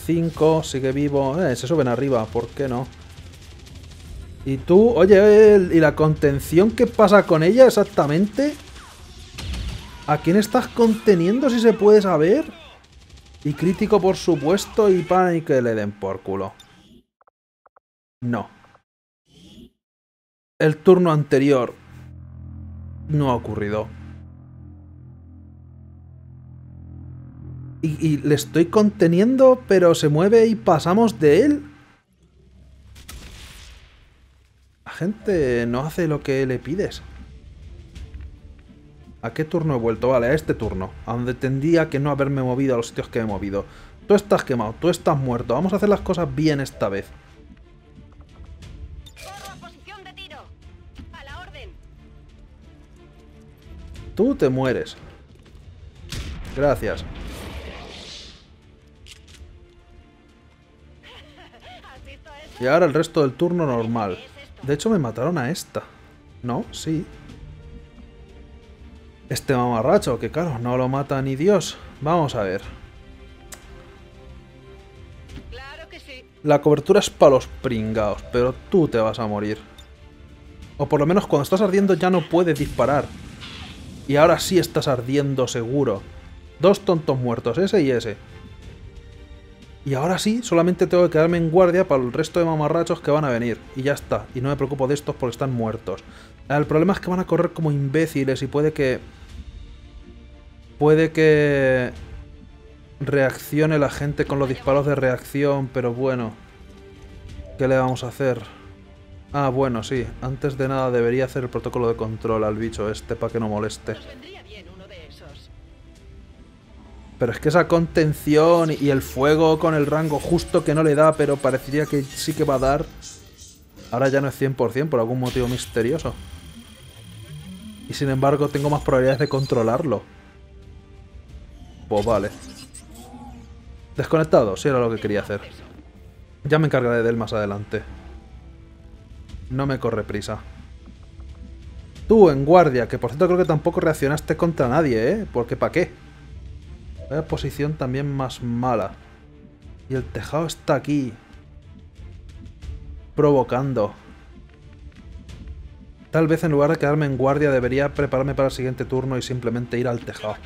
[SPEAKER 1] cinco, sigue vivo. Eh, se suben arriba, ¿por qué no? Y tú, oye, ¿y la contención qué pasa con ella exactamente? ¿A quién estás conteniendo si se puede saber? Y crítico por supuesto y pan y que le den por culo. No. El turno anterior no ha ocurrido. Y, y le estoy conteniendo, pero se mueve y pasamos de él. La gente no hace lo que le pides. ¿A qué turno he vuelto? Vale, a este turno. A donde tendría que no haberme movido a los sitios que me he movido. Tú estás quemado, tú estás muerto. Vamos a hacer las cosas bien esta vez.
[SPEAKER 4] Corro a posición de tiro. A la orden.
[SPEAKER 1] Tú te mueres. Gracias.
[SPEAKER 4] ¿Has visto eso?
[SPEAKER 1] Y ahora el resto del turno normal. De hecho me mataron a esta. ¿No? Sí. Este mamarracho, que claro, no lo mata ni Dios. Vamos a ver.
[SPEAKER 4] Claro que sí.
[SPEAKER 1] La cobertura es para los pringaos, pero tú te vas a morir. O por lo menos cuando estás ardiendo ya no puedes disparar. Y ahora sí estás ardiendo seguro. Dos tontos muertos, ese y ese. Y ahora sí, solamente tengo que quedarme en guardia para el resto de mamarrachos que van a venir. Y ya está. Y no me preocupo de estos porque están muertos. El problema es que van a correr como imbéciles y puede que... Puede que... reaccione la gente con los disparos de reacción, pero bueno. ¿Qué le vamos a hacer? Ah, bueno, sí. Antes de nada debería hacer el protocolo de control al bicho este para que no moleste.
[SPEAKER 4] Nos vendría bien uno de esos.
[SPEAKER 1] Pero es que esa contención y el fuego con el rango justo que no le da, pero parecería que sí que va a dar. Ahora ya no es cien por cien por algún motivo misterioso. Y sin embargo tengo más probabilidades de controlarlo. Pues vale. Desconectado, sí era lo que quería hacer. Ya me encargaré de él más adelante. No me corre prisa. Tú en guardia, que por cierto creo que tampoco reaccionaste contra nadie, ¿eh? Porque ¿para qué? Vaya posición también más mala. Y el tejado está aquí. Provocando. Tal vez en lugar de quedarme en guardia debería prepararme para el siguiente turno y simplemente ir al tejado.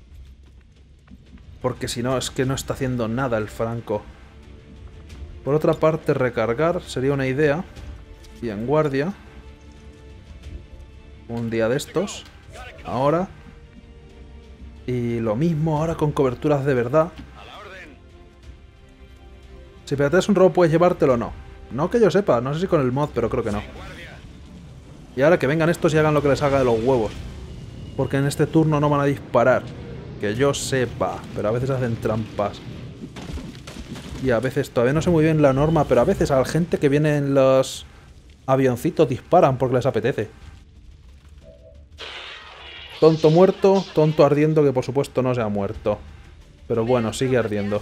[SPEAKER 1] Porque si no, es que no está haciendo nada el Franco. Por otra parte, recargar sería una idea. Y en guardia. Un día de estos. Ahora. Y lo mismo ahora con coberturas de verdad. Si Pegateas un robo puedes llevártelo o no. No que yo sepa, no sé si con el mod, pero creo que no. Y ahora que vengan estos y hagan lo que les haga de los huevos. Porque en este turno no van a disparar. Que yo sepa, pero a veces hacen trampas. Y a veces, todavía no sé muy bien la norma, pero a veces a la gente que viene en los avioncitos disparan porque les apetece. Tonto muerto, tonto ardiendo, que por supuesto no se ha muerto. Pero bueno, sigue ardiendo.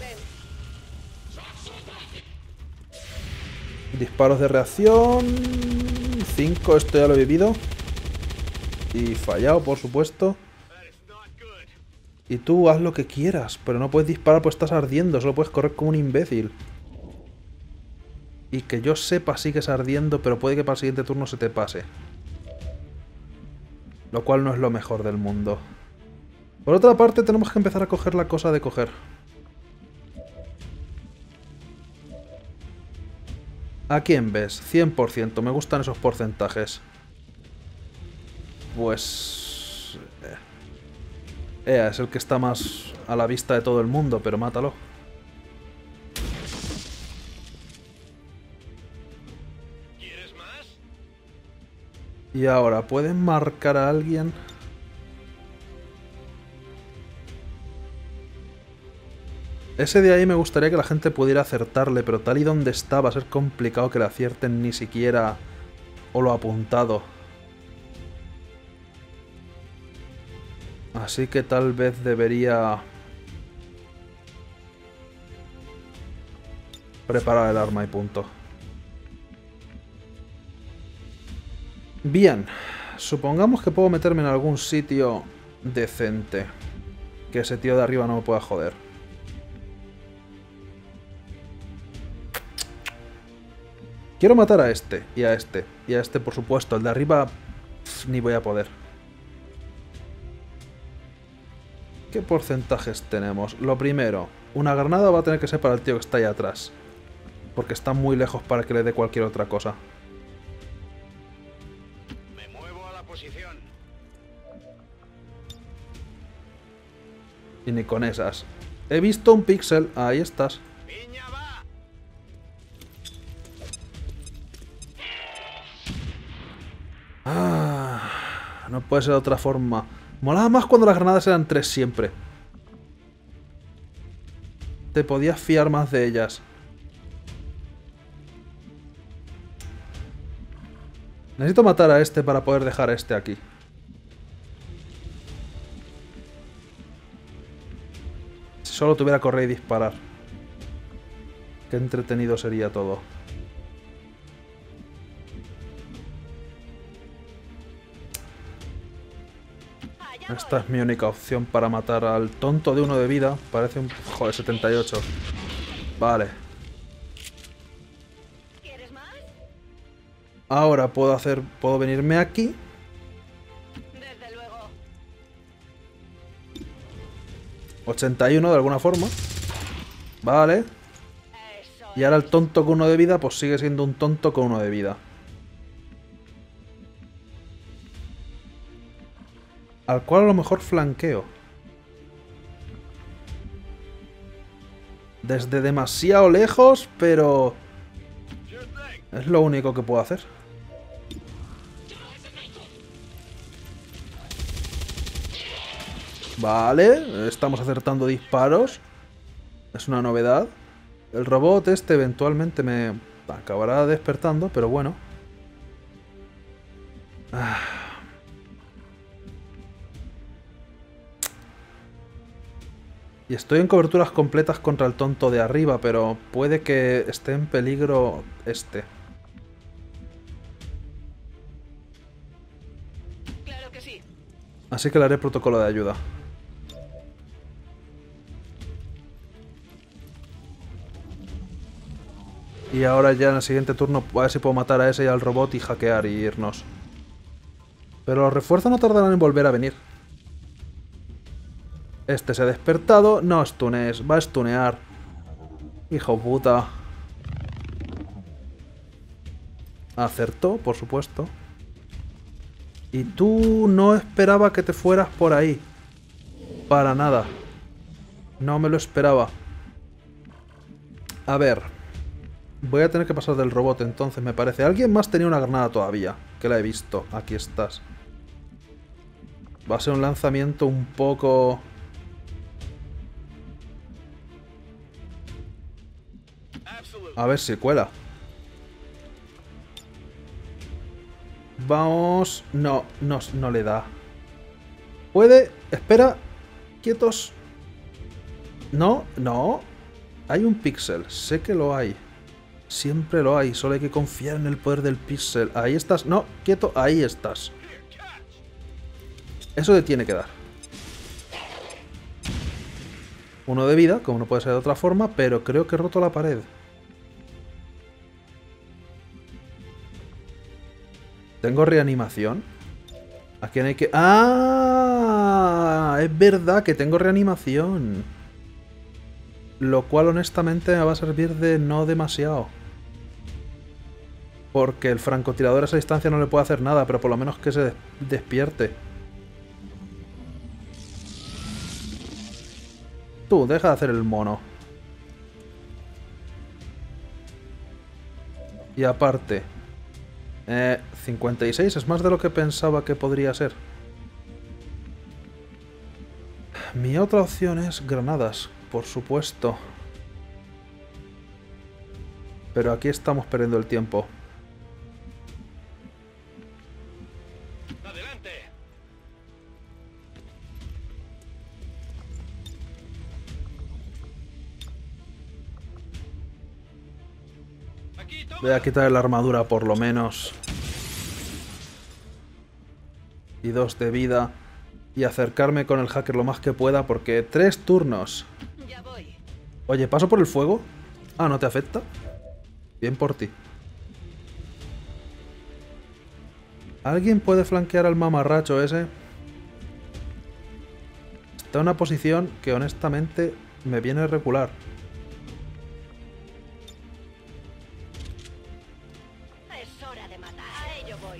[SPEAKER 1] Disparos de reacción. cinco, esto ya lo he vivido. Y fallado, por supuesto. Y tú haz lo que quieras, pero no puedes disparar pues estás ardiendo, solo puedes correr como un imbécil. Y que yo sepa sigues ardiendo, pero puede que para el siguiente turno se te pase. Lo cual no es lo mejor del mundo. Por otra parte, tenemos que empezar a coger la cosa de coger. ¿A quién ves? cien por ciento, me gustan esos porcentajes. Pues... Ea, es el que está más a la vista de todo el mundo, pero mátalo.
[SPEAKER 3] ¿Quieres más?
[SPEAKER 1] Y ahora, ¿pueden marcar a alguien? Ese de ahí me gustaría que la gente pudiera acertarle, pero tal y donde está va a ser complicado que le acierten ni siquiera o lo apuntado. Así que tal vez debería preparar el arma y punto. Bien, supongamos que puedo meterme en algún sitio decente. Que ese tío de arriba no me pueda joder. Quiero matar a este, y a este, y a este por supuesto. El de arriba pff, ni voy a poder. ¿Qué porcentajes tenemos? Lo primero, una granada va a tener que ser para el tío que está ahí atrás. Porque está muy lejos para que le dé cualquier otra cosa.
[SPEAKER 3] Me muevo a la posición.
[SPEAKER 1] Y ni con esas. He visto un píxel, ahí estás.
[SPEAKER 3] ¡Piña va!
[SPEAKER 1] Ah, no puede ser de otra forma. Molaba más cuando las granadas eran tres siempre. Te podías fiar más de ellas. Necesito matar a este para poder dejar a este aquí. Si solo tuviera correr y disparar. Qué entretenido sería todo. Esta es mi única opción para matar al tonto de uno de vida. Parece un... Joder, setenta y ocho. Vale.
[SPEAKER 4] ¿Quieres más?
[SPEAKER 1] Ahora puedo hacer... Puedo venirme aquí.
[SPEAKER 4] Desde luego.
[SPEAKER 1] ochenta y uno de alguna forma. Vale.
[SPEAKER 4] Eso
[SPEAKER 1] Y ahora el tonto con uno de vida, pues sigue siendo un tonto con uno de vida. Al cual a lo mejor flanqueo. Desde demasiado lejos, pero... es lo único que puedo hacer. Vale, estamos acertando disparos. Es una novedad. El robot este eventualmente me acabará despertando, pero bueno. Ah. Y estoy en coberturas completas contra el tonto de arriba, pero puede que esté en peligro este.
[SPEAKER 4] Claro que sí.
[SPEAKER 1] Así que le haré protocolo de ayuda. Y ahora ya en el siguiente turno a ver si puedo matar a ese y al robot y hackear y irnos. Pero los refuerzos no tardarán en volver a venir. Este se ha despertado. No stunees, va a stunear. Hijo puta. Acertó, por supuesto. Y tú no esperaba que te fueras por ahí. Para nada. No me lo esperaba. A ver. Voy a tener que pasar del robot entonces, me parece. Alguien más tenía una granada todavía. Que la he visto. Aquí estás. Va a ser un lanzamiento un poco... A ver si cuela. Vamos... No, no, no le da. Puede... Espera. Quietos. No, no. Hay un píxel. Sé que lo hay. Siempre lo hay. Solo hay que confiar en el poder del píxel. Ahí estás. No, quieto. Ahí estás. Eso te tiene que dar. Uno de vida, como no puede ser de otra forma, pero creo que he roto la pared. ¿Tengo reanimación? ¿A quién hay que...? ¡Ah! Es verdad que tengo reanimación. Lo cual honestamente me va a servir de no demasiado. Porque el francotirador a esa distancia no le puede hacer nada, pero por lo menos que se des despierte. Tú, deja de hacer el mono. Y aparte... Eh, cincuenta y seis es más de lo que pensaba que podría ser. Mi otra opción es granadas, por supuesto. Pero aquí estamos perdiendo el tiempo.
[SPEAKER 3] ¡Adelante! Aquí, toma.
[SPEAKER 1] Voy a quitar la armadura por lo menos. Y dos de vida. Y acercarme con el hacker lo más que pueda porque tres turnos.
[SPEAKER 4] Ya voy.
[SPEAKER 1] Oye, ¿paso por el fuego? Ah, ¿no te afecta? Bien por ti. ¿Alguien puede flanquear al mamarracho ese? Está en una posición que honestamente me viene regular.
[SPEAKER 4] Es hora de matar. A ello voy.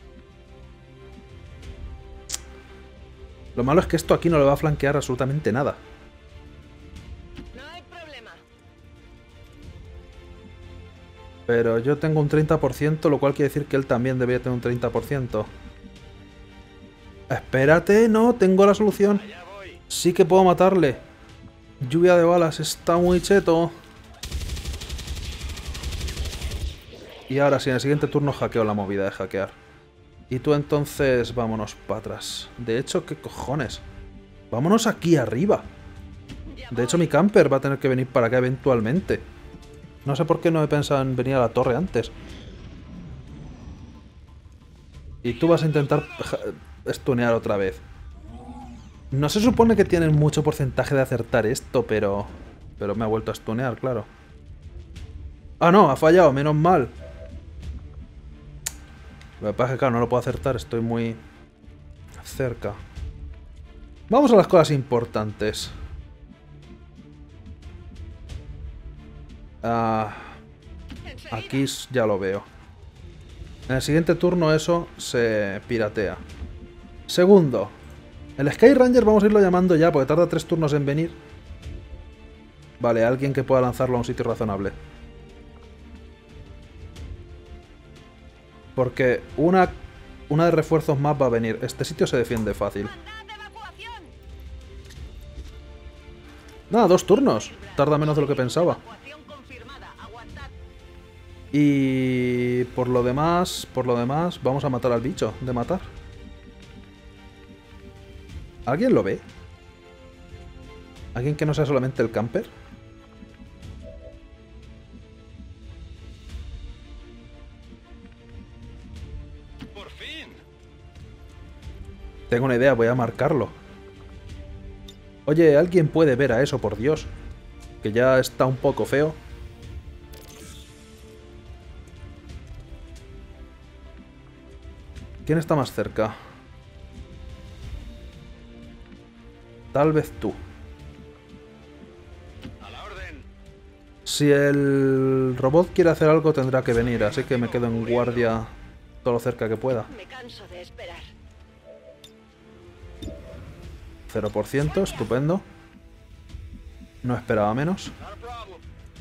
[SPEAKER 1] Lo malo es que esto aquí no le va a flanquear absolutamente nada.
[SPEAKER 4] No hay problema.
[SPEAKER 1] Pero yo tengo un treinta por ciento, lo cual quiere decir que él también debería tener un treinta por ciento. Espérate, no, tengo la solución.
[SPEAKER 3] Allá voy.
[SPEAKER 1] Sí que puedo matarle. Lluvia de balas, está muy cheto. Y ahora sí, en el siguiente turno hackeo la movida de hackear. Y tú entonces, vámonos para atrás. De hecho, ¿qué cojones? Vámonos aquí arriba. De hecho, mi camper va a tener que venir para acá eventualmente. No sé por qué no he pensado en venir a la torre antes. Y tú vas a intentar stunear otra vez. No se supone que tienen mucho porcentaje de acertar esto, pero... Pero me ha vuelto a stunear, claro. Ah, no, ha fallado, menos mal. Lo que pasa es que, claro, no lo puedo acertar, estoy muy cerca. Vamos a las cosas importantes. Ah, aquí ya lo veo. En el siguiente turno eso se piratea. Segundo, el Sky Ranger vamos a irlo llamando ya porque tarda tres turnos en venir. Vale, alguien que pueda lanzarlo a un sitio razonable. Porque una, una de refuerzos más va a venir. Este sitio se defiende fácil. Nada, dos turnos. Tarda menos de lo que pensaba. Y por lo demás, por lo demás, vamos a matar al bicho de matar. ¿Alguien lo ve? ¿Alguien que no sea solamente el camper?
[SPEAKER 3] Por fin.
[SPEAKER 1] Tengo una idea, voy a marcarlo. Oye, ¿alguien puede ver a eso, por Dios? Que ya está un poco feo. ¿Quién está más cerca? Tal vez tú.
[SPEAKER 3] A la orden.
[SPEAKER 1] Si el robot quiere hacer algo tendrá que venir, así que me quedo en guardia todo lo cerca que pueda.
[SPEAKER 4] Me canso de esperar.
[SPEAKER 1] cero por ciento, estupendo. No esperaba menos.
[SPEAKER 3] Not a problem.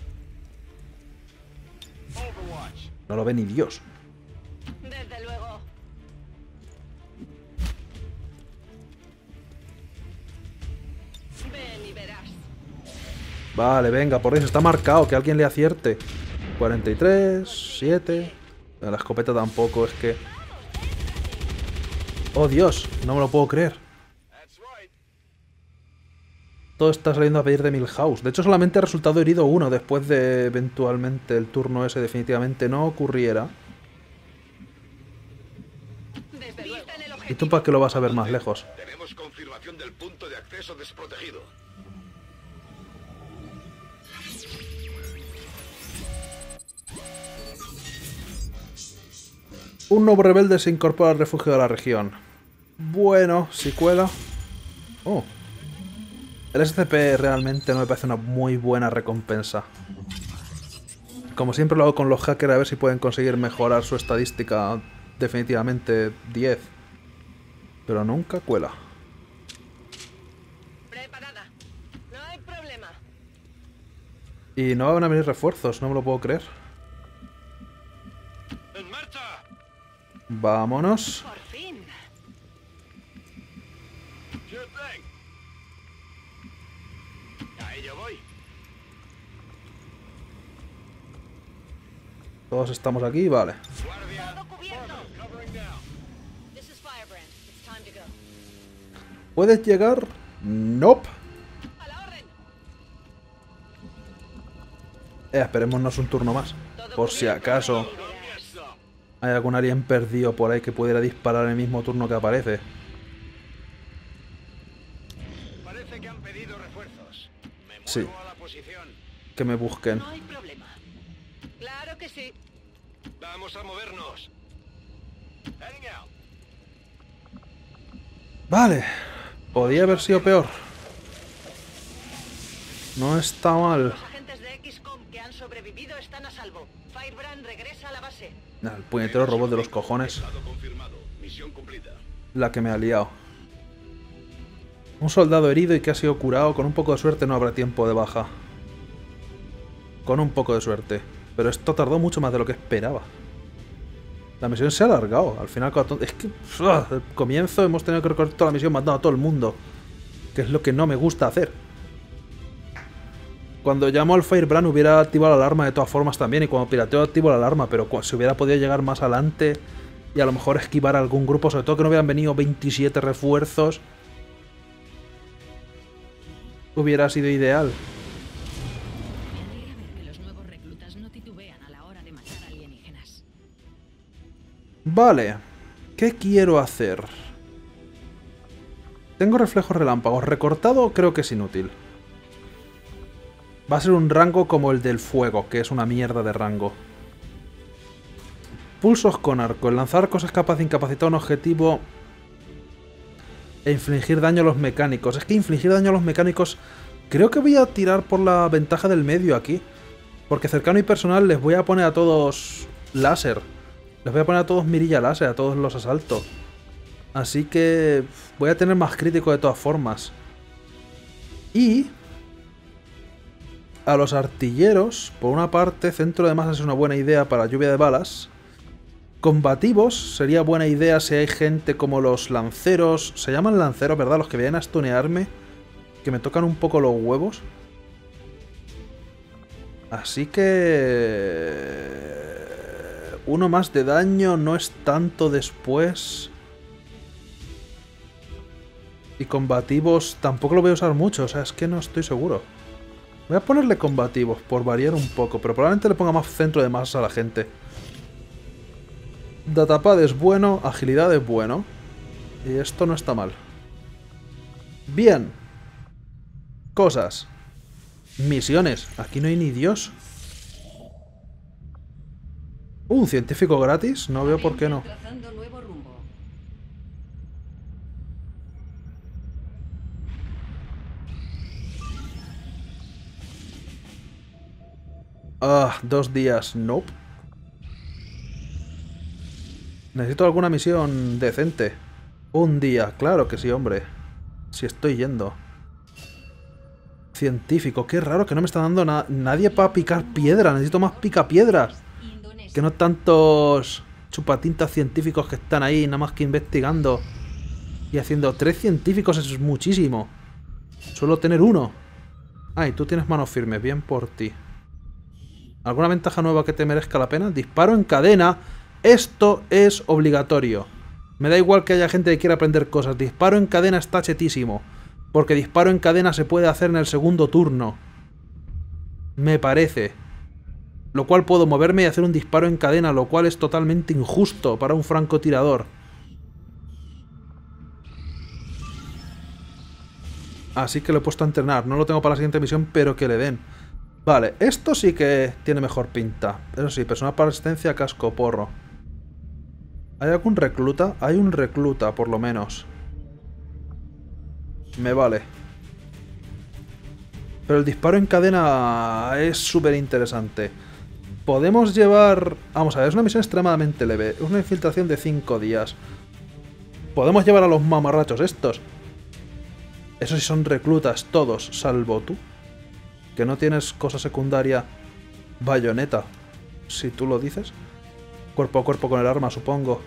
[SPEAKER 3] Overwatch.
[SPEAKER 1] No lo ve ni Dios.
[SPEAKER 4] Desde luego. Ven y verás.
[SPEAKER 1] Vale, venga, por eso está marcado, que alguien le acierte. cuarenta y tres, siete... La escopeta tampoco, es que... ¡Oh, Dios! No me lo puedo creer.
[SPEAKER 3] That's right.
[SPEAKER 1] Todo está saliendo a pedir de Milhouse. De hecho, solamente ha resultado herido uno después de eventualmente el turno ese definitivamente no ocurriera.
[SPEAKER 4] Desde luego.
[SPEAKER 1] ¿Y tú para qué lo vas a ver más lejos?
[SPEAKER 3] Tenemos confirmación del punto de acceso desprotegido.
[SPEAKER 1] Un nuevo rebelde se incorpora al refugio de la región. Bueno, si cuela... Oh. El S C P realmente no me parece una muy buena recompensa. Como siempre lo hago con los hackers a ver si pueden conseguir mejorar su estadística definitivamente diez. Pero nunca cuela.
[SPEAKER 4] Preparada. No hay problema.
[SPEAKER 1] Y no van a venir refuerzos, no me lo puedo creer.
[SPEAKER 3] ¡En marcha!
[SPEAKER 1] Vámonos.
[SPEAKER 4] Por fin.
[SPEAKER 3] Sure thing. A ello voy.
[SPEAKER 1] Todos estamos aquí, vale.
[SPEAKER 3] Guardia.
[SPEAKER 4] Todo cubierto.
[SPEAKER 3] Covering now.
[SPEAKER 4] This is Firebrand. It's time to go.
[SPEAKER 1] ¿Puedes llegar? Nope.
[SPEAKER 4] A la orden.
[SPEAKER 1] Eh, esperémonos un turno más. Por si acaso hay algún alien perdido por ahí que pudiera disparar en el mismo turno que aparece.
[SPEAKER 3] Parece que han pedido refuerzos. Me muevo
[SPEAKER 1] Sí.
[SPEAKER 3] a la posición.
[SPEAKER 1] Que me busquen.
[SPEAKER 4] No hay problema. Claro que sí.
[SPEAKER 3] Vamos a movernos.
[SPEAKER 1] Vale. Podía haber sido peor. No está mal.
[SPEAKER 4] Los agentes de X COM que han sobrevivido están a salvo. Firebrand regresa a la base.
[SPEAKER 1] El puñetero robot de los cojones. La que me ha liado. Un soldado herido y que ha sido curado. Con un poco de suerte no habrá tiempo de baja. Con un poco de suerte. Pero esto tardó mucho más de lo que esperaba. La misión se ha alargado. Al final, es que ¡ah! Al comienzo hemos tenido que recorrer toda la misión matando a todo el mundo. Que es lo que no me gusta hacer. Cuando llamo al Firebrand hubiera activado la alarma de todas formas también. Y cuando pirateo activo la alarma. Pero si hubiera podido llegar más adelante y a lo mejor esquivar a algún grupo. Sobre todo que no hubieran venido veintisiete refuerzos. Hubiera sido ideal.
[SPEAKER 2] Me alegra ver que los nuevos reclutas no titubean a la hora de matar alienígenas.
[SPEAKER 1] Vale. ¿Qué quiero hacer? Tengo reflejos relámpagos. Recortado creo que es inútil. Va a ser un rango como el del fuego, que es una mierda de rango. Pulsos con arco. El lanzar arcos es capaz de incapacitar un objetivo e infligir daño a los mecánicos. Es que infligir daño a los mecánicos... Creo que voy a tirar por la ventaja del medio aquí. Porque cercano y personal les voy a poner a todos láser. Les voy a poner a todos mirilla láser, a todos los asaltos. Así que voy a tener más crítico de todas formas. Y... a los artilleros, por una parte, centro de masas es una buena idea para lluvia de balas. Combativos sería buena idea si hay gente como los lanceros. Se llaman lanceros, ¿verdad? Los que vienen a stunearme. Que me tocan un poco los huevos. Así que... uno más de daño no es tanto después. Y combativos tampoco lo voy a usar mucho. O sea, es que no estoy seguro. Voy a ponerle combativos por variar un poco. Pero probablemente le ponga más centro de masas a la gente. Datapad es bueno, agilidad es bueno. Y esto no está mal. Bien. Cosas. Misiones. Aquí no hay ni Dios. Uh, un científico gratis. No veo por qué no.
[SPEAKER 2] Trazando nuevo rumbo.
[SPEAKER 1] Ah, dos días. Nope. Necesito alguna misión decente. Un día, claro que sí, hombre. Si estoy yendo. Científico, qué raro que no me está dando na nadie para picar piedra. Necesito más picapiedras. Que no tantos chupatintas científicos que están ahí, nada más que investigando. Y haciendo tres científicos, eso es muchísimo. Suelo tener uno. Ah, y tú tienes manos firmes, bien por ti. ¿Alguna ventaja nueva que te merezca la pena? Disparo en cadena. Esto es obligatorio. Me da igual que haya gente que quiera aprender cosas. Disparo en cadena está chetísimo. Porque disparo en cadena se puede hacer en el segundo turno. Me parece. Lo cual puedo moverme y hacer un disparo en cadena, lo cual es totalmente injusto para un francotirador. Así que lo he puesto a entrenar. No lo tengo para la siguiente misión, pero que le den. Vale, esto sí que tiene mejor pinta. Eso sí, personal para resistencia, casco, porro. ¿Hay algún recluta? Hay un recluta, por lo menos. Me vale. Pero el disparo en cadena es súper interesante. Podemos llevar... Vamos a ver, es una misión extremadamente leve. Es una infiltración de cinco días. Podemos llevar a los mamarrachos estos. Esos sí son reclutas, todos, salvo tú. Que no tienes cosa secundaria. Bayoneta, si tú lo dices. Cuerpo a cuerpo con el arma, supongo.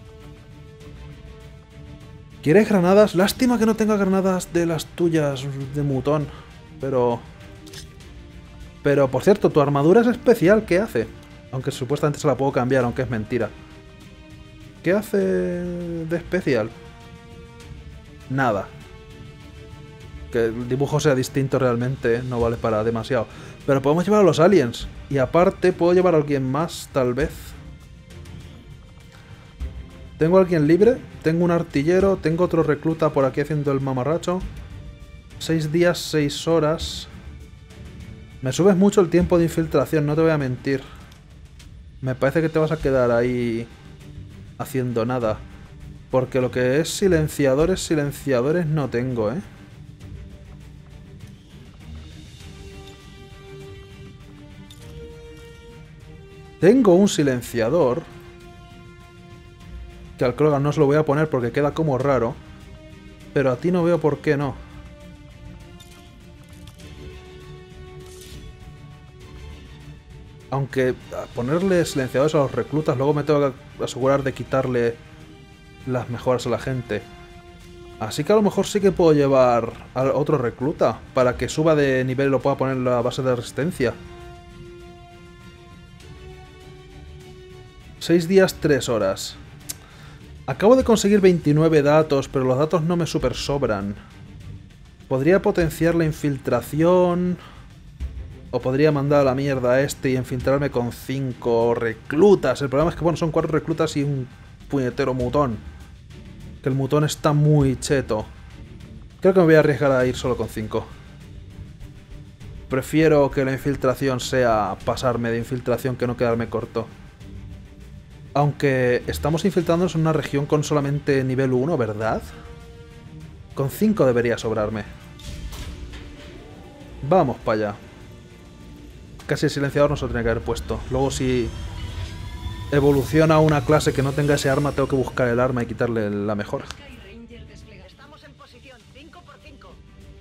[SPEAKER 1] ¿Quieres granadas? Lástima que no tenga granadas de las tuyas de mutón. Pero... Pero, por cierto, tu armadura es especial. ¿Qué hace? Aunque supuestamente se la puedo cambiar, aunque es mentira. ¿Qué hace de especial? Nada. Que el dibujo sea distinto realmente no vale para demasiado. Pero podemos llevar a los aliens. Y aparte puedo llevar a alguien más, tal vez. ¿Tengo a alguien libre? Tengo un artillero. Tengo otro recluta por aquí haciendo el mamarracho. Seis días, seis horas. Me subes mucho el tiempo de infiltración, no te voy a mentir. Me parece que te vas a quedar ahí haciendo nada. Porque lo que es silenciadores, silenciadores no tengo, ¿eh? Tengo un silenciador. Que al Krogan no se lo voy a poner porque queda como raro. Pero a ti no veo por qué no. Aunque ponerle silenciadores a los reclutas, luego me tengo que asegurar de quitarle las mejoras a la gente. Así que a lo mejor sí que puedo llevar a otro recluta para que suba de nivel y lo pueda poner en la base de resistencia. seis días, tres horas. Acabo de conseguir veintinueve datos, pero los datos no me super sobran. Podría potenciar la infiltración... O podría mandar a la mierda a este y infiltrarme con cinco reclutas. El problema es que, bueno, son cuatro reclutas y un puñetero mutón. Que el mutón está muy cheto. Creo que me voy a arriesgar a ir solo con cinco. Prefiero que la infiltración sea pasarme de infiltración que no quedarme corto. Aunque estamos infiltrándonos en una región con solamente nivel uno, ¿verdad? Con cinco debería sobrarme. Vamos para allá. Casi el silenciador no se lo tenía que haber puesto. Luego si evoluciona a una clase que no tenga ese arma, tengo que buscar el arma y quitarle la mejora.
[SPEAKER 4] Estamos en posición, cinco por cinco.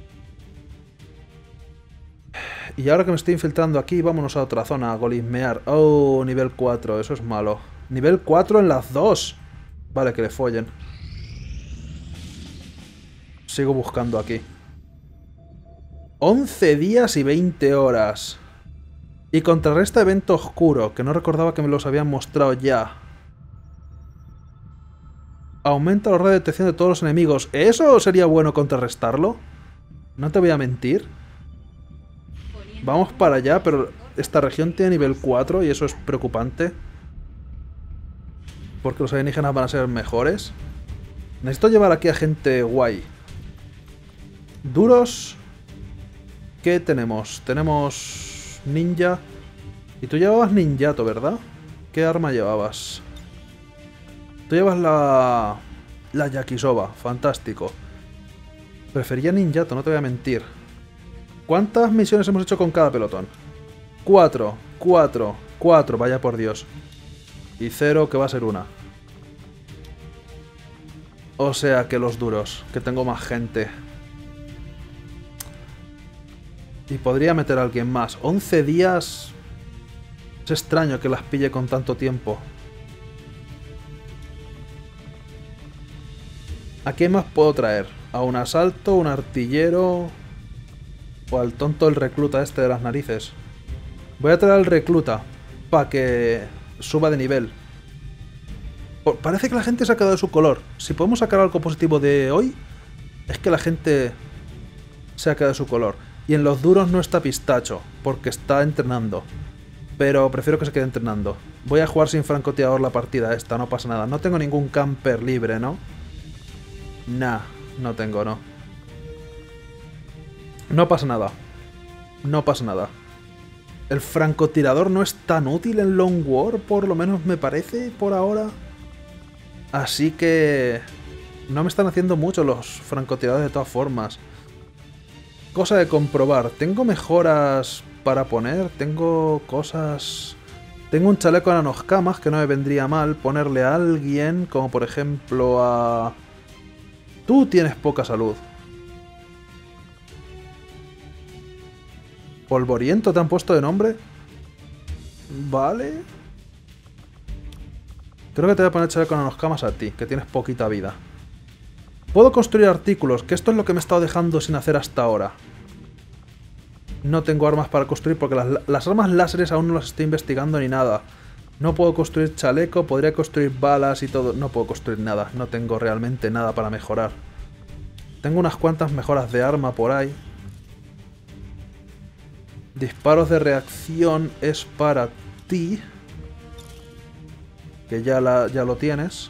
[SPEAKER 1] Y ahora que me estoy infiltrando aquí, vámonos a otra zona, a golismear. Oh, nivel cuatro, eso es malo. Nivel cuatro en las dos. Vale, que le follen. Sigo buscando aquí. once días y veinte horas. Y contrarresta evento oscuro, que no recordaba que me los habían mostrado ya. Aumenta la red de detección de todos los enemigos. ¿Eso sería bueno contrarrestarlo? No te voy a mentir. Vamos para allá, pero esta región tiene nivel cuatro y eso es preocupante. Porque los alienígenas van a ser mejores. Necesito llevar aquí a gente guay. Duros. ¿Qué tenemos? Tenemos... ninja. Y tú llevabas ninjato, ¿verdad? ¿Qué arma llevabas? Tú llevas la... la yakisoba. Fantástico. Prefería ninjato, no te voy a mentir. ¿Cuántas misiones hemos hecho con cada pelotón? Cuatro. Cuatro. Cuatro, vaya por Dios. Y cero, que va a ser una. O sea que los duros. Que tengo más gente. Y podría meter a alguien más. once días... Es extraño que las pille con tanto tiempo. ¿A quién más puedo traer? ¿A un asalto, un artillero? ¿O al tonto el recluta este de las narices? Voy a traer al recluta. Para que suba de nivel. Parece que la gente se ha quedado de su color. Si podemos sacar algo positivo de hoy, es que la gente se ha quedado de su color. Y en los duros no está Pistacho, porque está entrenando. Pero prefiero que se quede entrenando. Voy a jugar sin francotirador la partida esta, no pasa nada. No tengo ningún camper libre, ¿no? Nah, no tengo, no. No pasa nada. No pasa nada. El francotirador no es tan útil en Long War, por lo menos me parece, por ahora. Así que... no me están haciendo mucho los francotiradores de todas formas. Cosa de comprobar. ¿Tengo mejoras para poner? Tengo cosas... Tengo un chaleco de nanoscamas que no me vendría mal ponerle a alguien, como por ejemplo a... Tú tienes poca salud. ¿Polvoriento te han puesto de nombre? Vale. Creo que te voy a poner chaleco de nanoscamas a ti, que tienes poquita vida. Puedo construir artículos, que esto es lo que me he estado dejando sin hacer hasta ahora. No tengo armas para construir porque las, las armas láseres aún no las estoy investigando ni nada. No puedo construir chaleco, podría construir balas y todo. No puedo construir nada, no tengo realmente nada para mejorar. Tengo unas cuantas mejoras de arma por ahí. Disparos de reacción es para ti. Que ya, la, ya lo tienes.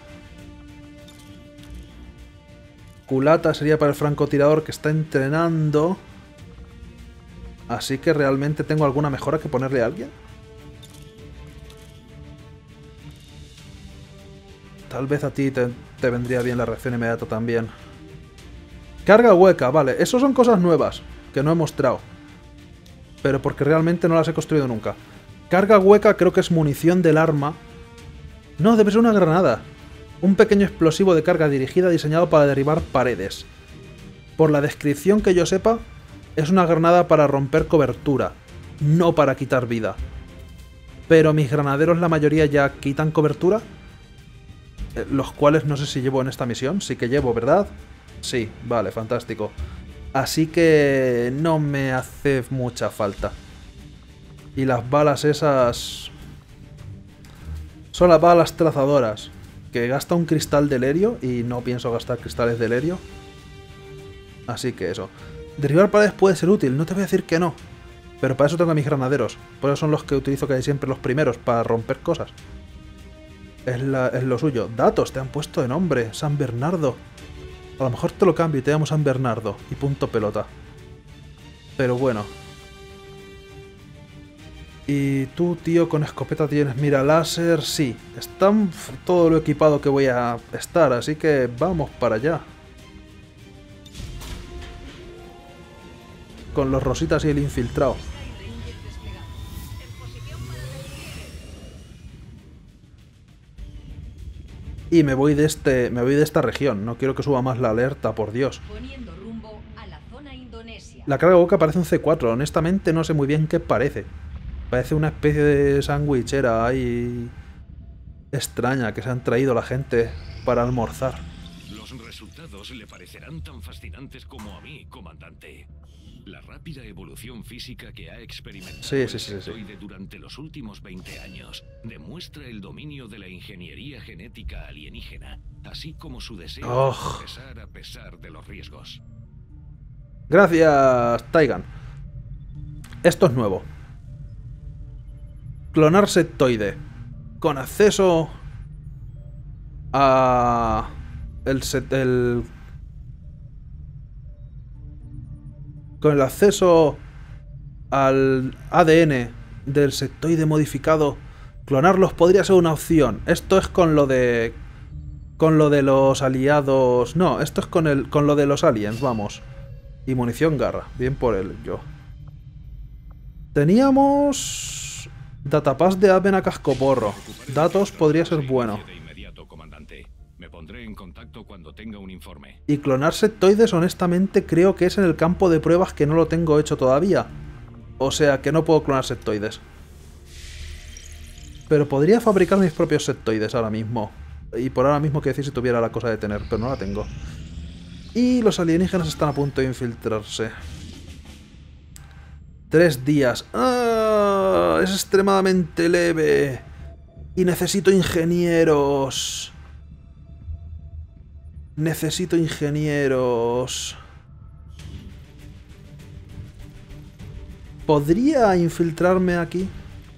[SPEAKER 1] Culata sería para el francotirador que está entrenando. Así que realmente tengo alguna mejora que ponerle a alguien. Tal vez a ti te, te vendría bien la reacción inmediata también. Carga hueca, vale. Eso son cosas nuevas que no he mostrado. Pero porque realmente no las he construido nunca. Carga hueca creo que es munición del arma. No, debe ser una granada. Un pequeño explosivo de carga dirigida diseñado para derribar paredes. Por la descripción que yo sepa, es una granada para romper cobertura, no para quitar vida. Pero mis granaderos, la mayoría ya quitan cobertura, eh, los cuales no sé si llevo en esta misión. Sí que llevo, ¿verdad? Sí, vale, fantástico. Así que no me hace mucha falta. Y las balas esas... son las balas trazadoras, que gasta un cristal de helio y no pienso gastar cristales de helio. Así que eso. Derribar paredes puede ser útil, no te voy a decir que no. Pero para eso tengo a mis granaderos. Por eso son los que utilizo casi siempre los primeros, para romper cosas. Es, la, es lo suyo. Datos, te han puesto de nombre. San Bernardo. A lo mejor te lo cambio y te llamo San Bernardo. Y punto pelota. Pero bueno. Y tú, tío, con escopeta tienes mira láser. Sí, está todo lo equipado que voy a estar, así que vamos para allá. Con los rositas y el infiltrado. Y me voy de este, me voy de esta región. No quiero que suba más la alerta, por Dios.
[SPEAKER 2] Poniendo rumbo a la zona indonesia.
[SPEAKER 1] La carga boca parece un C cuatro. Honestamente no sé muy bien qué parece. Parece una especie de sandwichera ahí extraña que se han traído la gente para almorzar.
[SPEAKER 3] Los resultados le parecerán tan fascinantes como a mí, comandante. La rápida evolución física que ha experimentado
[SPEAKER 1] Sí, sí,
[SPEAKER 3] el
[SPEAKER 1] sí, sí.
[SPEAKER 3] sectoide durante los últimos veinte años demuestra el dominio de la ingeniería genética alienígena, así como su deseo
[SPEAKER 1] Oh.
[SPEAKER 3] de progresar a pesar de los riesgos.
[SPEAKER 1] Gracias, Taigan. Esto es nuevo. Clonar sectoide. Con acceso a... El, set, el... Con el acceso al A D N del sectoide modificado, clonarlos podría ser una opción. Esto es con lo de... Con lo de los aliados... No, esto es con, el, con lo de los aliens, vamos. Y munición garra. Bien por él, yo. Teníamos... Datapass de Aven a cascoporro. Datos podría ser bueno.
[SPEAKER 3] De inmediato, comandante. Me pondré en contacto cuando tenga un informe.
[SPEAKER 1] Y clonar sectoides, honestamente, creo que es en el campo de pruebas que no lo tengo hecho todavía. O sea, que no puedo clonar sectoides. Pero podría fabricar mis propios sectoides ahora mismo. Y por ahora mismo que decir si tuviera la cosa de tener, pero no la tengo. Y los alienígenas están a punto de infiltrarse. Tres días. ¡Ah! Es extremadamente leve. Y necesito ingenieros. Necesito ingenieros. ¿Podría infiltrarme aquí?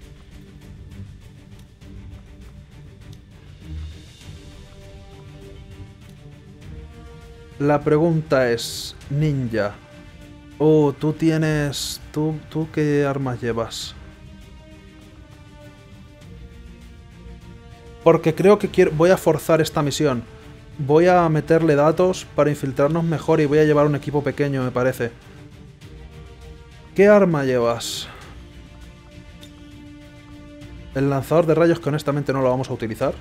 [SPEAKER 1] La pregunta es, ninja. Oh, tú tienes... ¿Tú, tú qué armas llevas? Porque creo que quiero... voy a forzar esta misión. Voy a meterle datos para infiltrarnos mejor y voy a llevar un equipo pequeño, me parece. ¿Qué arma llevas? El lanzador de rayos, que honestamente no lo vamos a utilizar.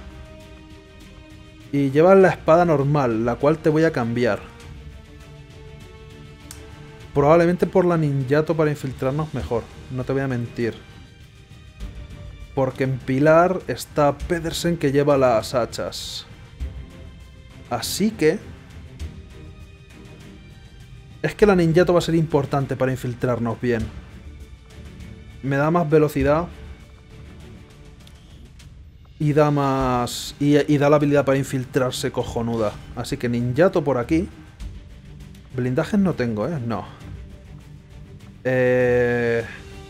[SPEAKER 1] Y llevas la espada normal, la cual te voy a cambiar. Probablemente por la ninjato para infiltrarnos mejor. No te voy a mentir. Porque en Pilar está Pedersen, que lleva las hachas. Así que... es que la ninjato va a ser importante para infiltrarnos bien. Me da más velocidad. Y da más... Y, y da la habilidad para infiltrarse cojonuda. Así que ninjato por aquí. Blindajes no tengo, ¿eh? No. Eh...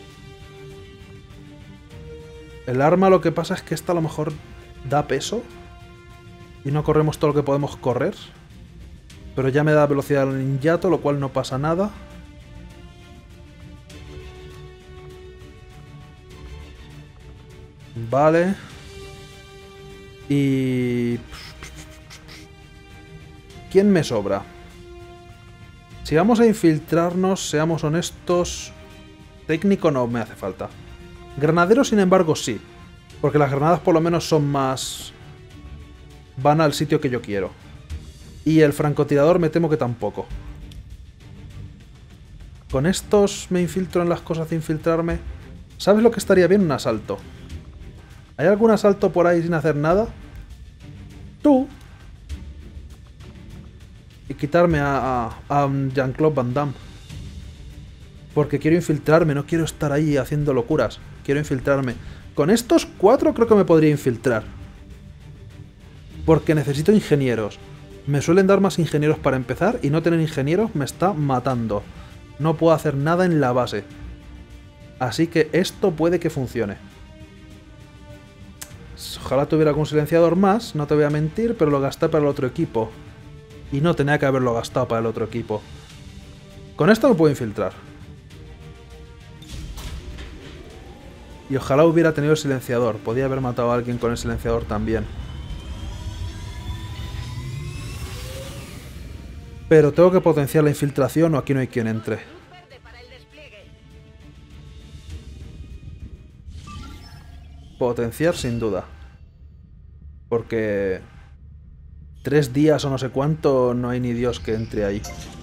[SPEAKER 1] El arma, lo que pasa es que esta a lo mejor da peso. Y no corremos todo lo que podemos correr. Pero ya me da velocidad al ninjato, lo cual no pasa nada. Vale. Y... ¿quién me sobra? Si vamos a infiltrarnos, seamos honestos, técnico no me hace falta. Granadero, sin embargo, sí. Porque las granadas por lo menos son más... van al sitio que yo quiero. Y el francotirador me temo que tampoco. Con estos me infiltro en las cosas de infiltrarme. ¿Sabes lo que estaría bien? Un asalto. ¿Hay algún asalto por ahí sin hacer nada? Tú. Y quitarme a, a, a Jean-Claude Van Damme. Porque quiero infiltrarme, no quiero estar ahí haciendo locuras. Quiero infiltrarme. Con estos cuatro creo que me podría infiltrar. Porque necesito ingenieros. Me suelen dar más ingenieros para empezar y no tener ingenieros me está matando. No puedo hacer nada en la base. Así que esto puede que funcione. Ojalá tuviera algún silenciador más, no te voy a mentir, pero lo gasté para el otro equipo. Y no tenía que haberlo gastado para el otro equipo. Con esto me puedo infiltrar. Y ojalá hubiera tenido el silenciador. Podía haber matado a alguien con el silenciador también. Pero tengo que potenciar la infiltración o aquí no hay quien entre.
[SPEAKER 4] Luz verde para el despliegue.
[SPEAKER 1] Potenciar sin duda. Porque... tres días o no sé cuánto no hay ni Dios que entre ahí.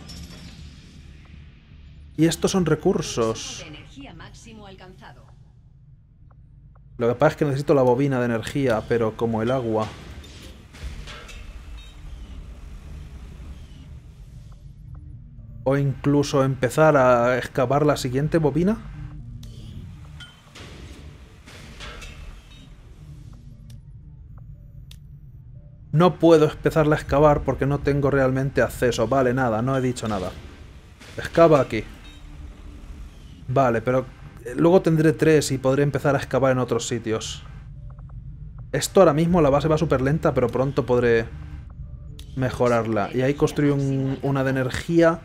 [SPEAKER 1] Y estos son recursos.
[SPEAKER 2] De energía máximo alcanzado.
[SPEAKER 1] Lo que pasa es que necesito la bobina de energía, pero como el agua. O incluso empezar a excavar la siguiente bobina. No puedo empezarla a excavar porque no tengo realmente acceso. Vale, nada, no he dicho nada. Excava aquí. Vale, pero luego tendré tres y podré empezar a excavar en otros sitios. Esto ahora mismo, la base va súper lenta, pero pronto podré mejorarla. Y ahí construyo un, una de energía.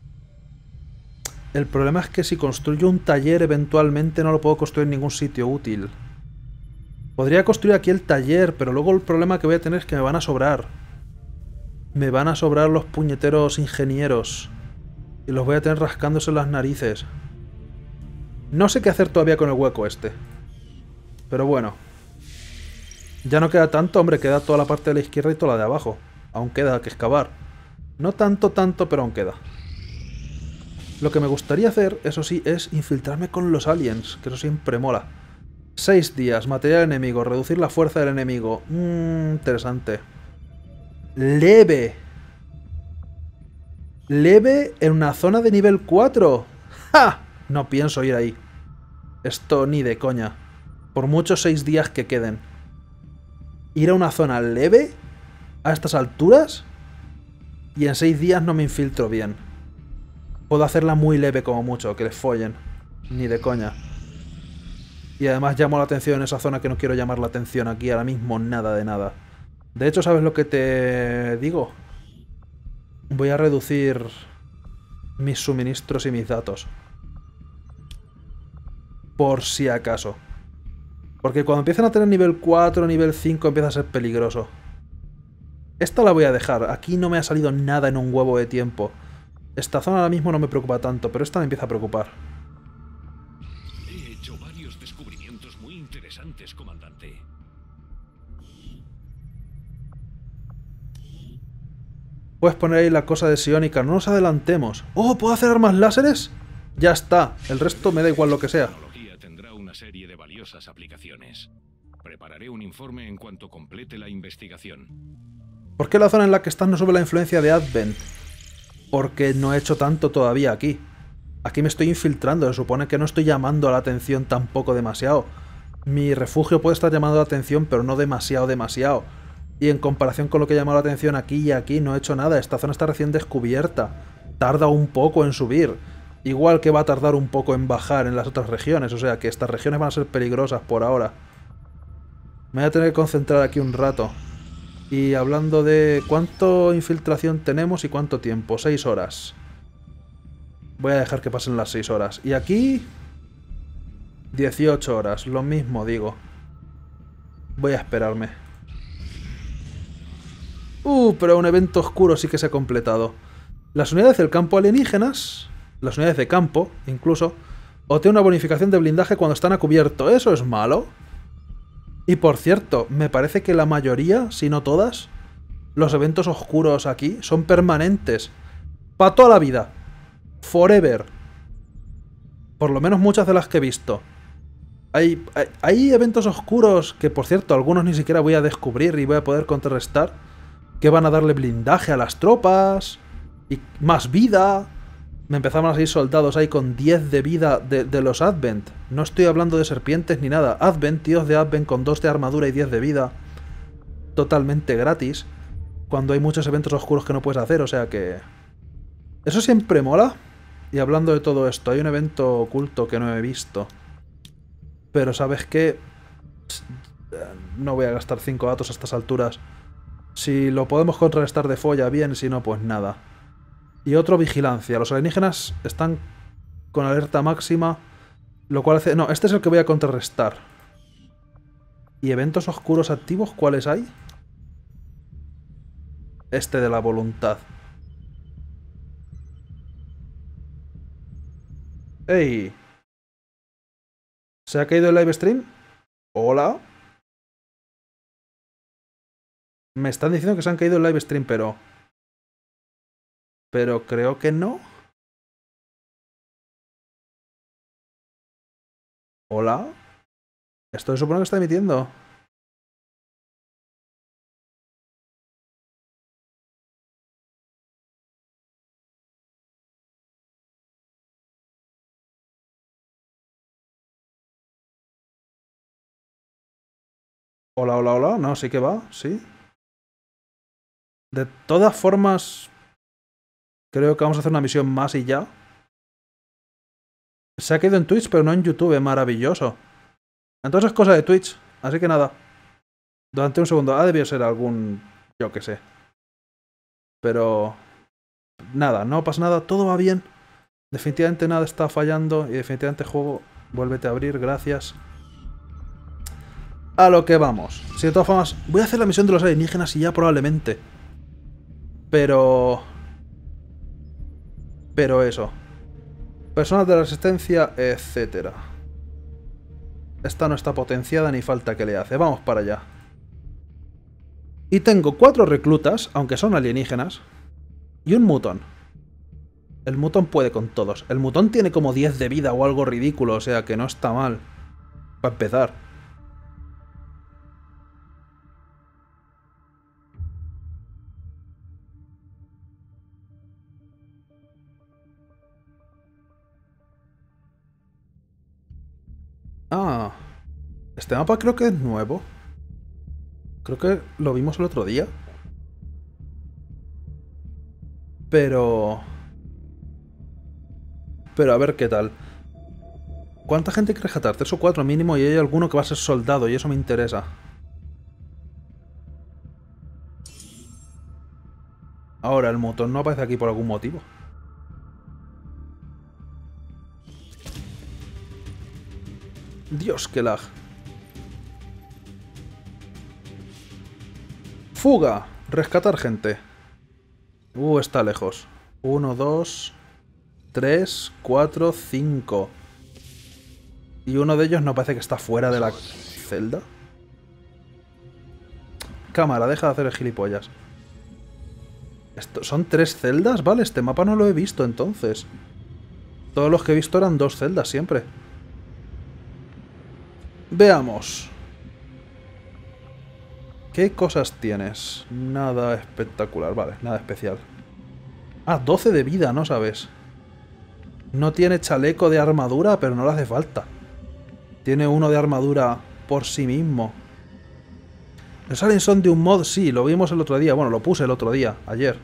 [SPEAKER 1] El problema es que si construyo un taller, eventualmente no lo puedo construir en ningún sitio útil. Podría construir aquí el taller, pero luego el problema que voy a tener es que me van a sobrar. Me van a sobrar los puñeteros ingenieros. Y los voy a tener rascándose en las narices. No sé qué hacer todavía con el hueco este. Pero bueno. Ya no queda tanto, hombre, queda toda la parte de la izquierda y toda la de abajo. Aún queda que excavar. No tanto, tanto, pero aún queda. Lo que me gustaría hacer, eso sí, es infiltrarme con los aliens, que eso siempre mola. Seis días, material enemigo, reducir la fuerza del enemigo. Mmm, interesante. Leve. Leve en una zona de nivel cuatro. ¡Ja! No pienso ir ahí. Esto ni de coña. Por muchos seis días que queden. Ir a una zona leve a estas alturas y en seis días no me infiltro bien. Puedo hacerla muy leve como mucho, que les follen. Ni de coña. Y además llamo la atención en esa zona que no quiero llamar la atención aquí ahora mismo, nada de nada. De hecho, ¿sabes lo que te digo? Voy a reducir mis suministros y mis datos. Por si acaso. Porque cuando empiezan a tener nivel cuatro, nivel cinco, empieza a ser peligroso. Esta la voy a dejar. Aquí no me ha salido nada en un huevo de tiempo. Esta zona ahora mismo no me preocupa tanto, pero esta me empieza a preocupar.
[SPEAKER 3] He hecho varios descubrimientos muy interesantes, comandante.
[SPEAKER 1] Puedes poner ahí la cosa de psiónica. No nos adelantemos. ¡Oh! ¿Puedo hacer armas láseres? Ya está. El resto me da igual lo que sea.
[SPEAKER 3] La tecnología tendrá una serie de valiosas aplicaciones. Prepararé un informe en cuanto complete la investigación.
[SPEAKER 1] ¿Por qué la zona en la que estás no sube la influencia de Advent? Porque no he hecho tanto todavía aquí. Aquí me estoy infiltrando. Se supone que no estoy llamando la atención tampoco demasiado. Mi refugio puede estar llamando la atención, pero no demasiado, demasiado. Y en comparación con lo que ha llamado la atención aquí y aquí, no he hecho nada. Esta zona está recién descubierta. Tarda un poco en subir. Igual que va a tardar un poco en bajar en las otras regiones. O sea que estas regiones van a ser peligrosas por ahora. Me voy a tener que concentrar aquí un rato. Y hablando de cuánto infiltración tenemos y cuánto tiempo. Seis horas. Voy a dejar que pasen las seis horas. Y aquí... dieciocho horas. Lo mismo digo. Voy a esperarme. Uh, pero un evento oscuro sí que se ha completado. Las unidades del campo alienígenas, las unidades de campo, incluso, obtienen una bonificación de blindaje cuando están a cubierto. ¿Eso es malo? Y por cierto, me parece que la mayoría, si no todas, los eventos oscuros aquí son permanentes. Para toda la vida. Forever. Por lo menos muchas de las que he visto. Hay, hay, hay eventos oscuros que, por cierto, algunos ni siquiera voy a descubrir y voy a poder contrarrestar, que van a darle blindaje a las tropas y más vida. Me empezaban a salir soldados ahí con diez de vida de, de los Advent. No estoy hablando de serpientes ni nada. Advent, tíos de Advent con dos de armadura y diez de vida. Totalmente gratis. Cuando hay muchos eventos oscuros que no puedes hacer, o sea que... Eso siempre mola. Y hablando de todo esto, hay un evento oculto que no he visto. Pero ¿sabes qué? No voy a gastar cinco datos a estas alturas. Si lo podemos contrarrestar de folla, bien. Si no, pues nada. Y otro, vigilancia. Los alienígenas están con alerta máxima, lo cual hace... No, este es el que voy a contrarrestar. ¿Y eventos oscuros activos cuáles hay? Este de la voluntad. ¡Ey! ¿Se ha caído el live stream? ¿Hola? Me están diciendo que se han caído el live stream, pero... Pero creo que no. ¿Hola? Esto se supone que está emitiendo. Hola, hola, hola. No, sí que va, sí. De todas formas... Creo que vamos a hacer una misión más y ya. Se ha caído en Twitch, pero no en YouTube. Maravilloso. Entonces es cosa de Twitch. Así que nada. Durante un segundo. Ha debido ser algún... Yo qué sé. Pero... Nada, no pasa nada. Todo va bien. Definitivamente nada está fallando. Y definitivamente el juego... Vuélvete a abrir. Gracias. A lo que vamos. Si de todas formas... Voy a hacer la misión de los alienígenas y ya probablemente. Pero... Pero eso. Personas de la resistencia, etcétera. Esta no está potenciada ni falta que le hace. Vamos para allá. Y tengo cuatro reclutas, aunque son alienígenas. Y un mutón. El mutón puede con todos. El mutón tiene como diez de vida o algo ridículo, o sea que no está mal. Para empezar. Ah, este mapa creo que es nuevo. Creo que lo vimos el otro día. Pero... Pero a ver qué tal. ¿Cuánta gente hay que rescatar? Tres o cuatro mínimo y hay alguno que va a ser soldado y eso me interesa. Ahora, el motor no aparece aquí por algún motivo. Dios, qué lag. Fuga. Rescatar gente. Uh, está lejos. Uno, dos, tres, cuatro, cinco. Y uno de ellos no parece que está fuera de la celda. Cámara, deja de hacer el gilipollas. Esto, ¿son tres celdas? Vale, este mapa no lo he visto entonces. Todos los que he visto eran dos celdas siempre. Veamos. ¿Qué cosas tienes? Nada espectacular, vale, nada especial. Ah, doce de vida, ¿no sabes? No tiene chaleco de armadura, pero no le hace falta. Tiene uno de armadura por sí mismo. ¿Los aliens son de un mod? Sí, lo vimos el otro día. Bueno, lo puse el otro día, ayer.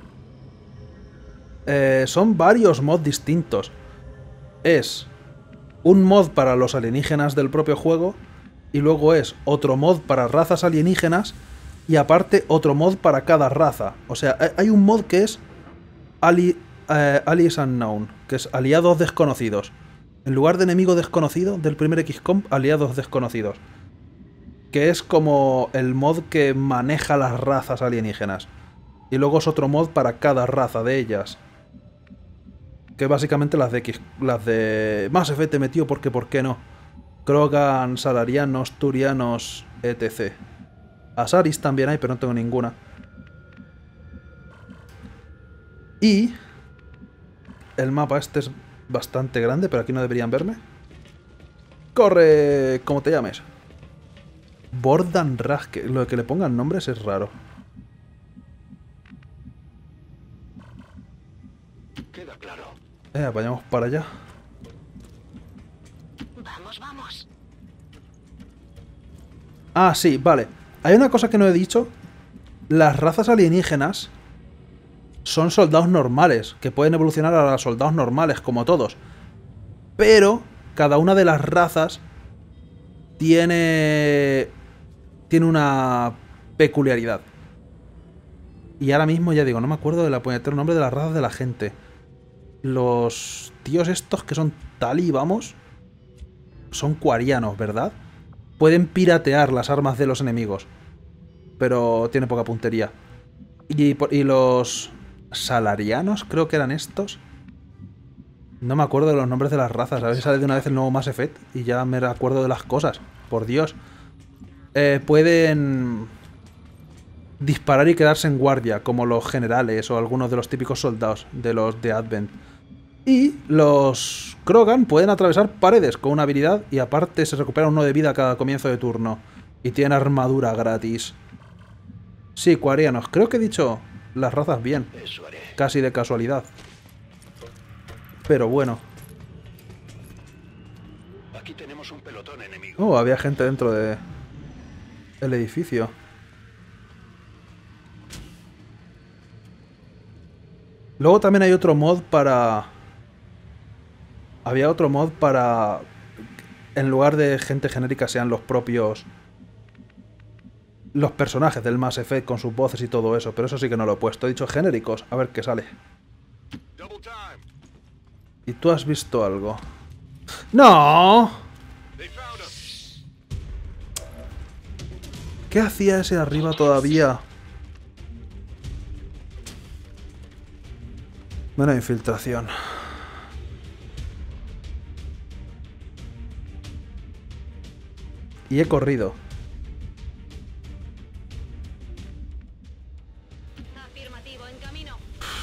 [SPEAKER 1] Eh, son varios mods distintos. Es... un mod para los alienígenas del propio juego, y luego es otro mod para razas alienígenas, y aparte otro mod para cada raza. O sea, hay un mod que es Ali, eh, Allies Unknown, que es aliados desconocidos. En lugar de enemigo desconocido del primer equis com, aliados desconocidos. Que es como el mod que maneja las razas alienígenas. Y luego es otro mod para cada raza de ellas. Que básicamente las de X, las de Mass Effect te metió porque ¿por qué no? Krogan, Salarianos, Turianos, etcétera. Asaris también hay, pero no tengo ninguna. Y el mapa este es bastante grande, pero aquí no deberían verme. ¡Corre! ¿Cómo te llames? Bordan Raj, que lo de que le pongan nombres es raro.
[SPEAKER 3] Queda claro.
[SPEAKER 1] Eh, vayamos para allá.
[SPEAKER 4] Vamos, vamos.
[SPEAKER 1] Ah, sí, vale. Hay una cosa que no he dicho. Las razas alienígenas son soldados normales, que pueden evolucionar a soldados normales, como todos. Pero cada una de las razas tiene... tiene una peculiaridad. Y ahora mismo ya digo, no me acuerdo de la puñetera nombre de las razas de la gente. Los tíos estos que son tal y vamos... son quarianos, ¿verdad? Pueden piratear las armas de los enemigos. Pero tiene poca puntería. Y, y los salarianos, creo que eran estos. No me acuerdo de los nombres de las razas. A ver si sale de una vez el nuevo Mass Effect y ya me acuerdo de las cosas. Por Dios. Eh, pueden disparar y quedarse en guardia, como los generales o algunos de los típicos soldados de los de Advent. Y los Krogan pueden atravesar paredes con una habilidad y aparte se recupera uno de vida cada comienzo de turno. Y tienen armadura gratis. Sí, quarianos. Creo que he dicho las razas bien.
[SPEAKER 3] Eso haré.
[SPEAKER 1] Casi de casualidad. Pero bueno.
[SPEAKER 3] Aquí tenemos un pelotón enemigo.
[SPEAKER 1] Oh, había gente dentro de el edificio. Luego también hay otro mod para... Había otro mod para... En lugar de gente genérica sean los propios... Los personajes del Mass Effect con sus voces y todo eso. Pero eso sí que no lo he puesto. He dicho genéricos. A ver qué sale.
[SPEAKER 3] Double time.
[SPEAKER 1] ¿Y tú has visto algo? ¡No!
[SPEAKER 3] They found us.
[SPEAKER 1] ¿Qué hacía ese arriba todavía? Buena infiltración. Y he corrido.
[SPEAKER 2] Afirmativo, en camino.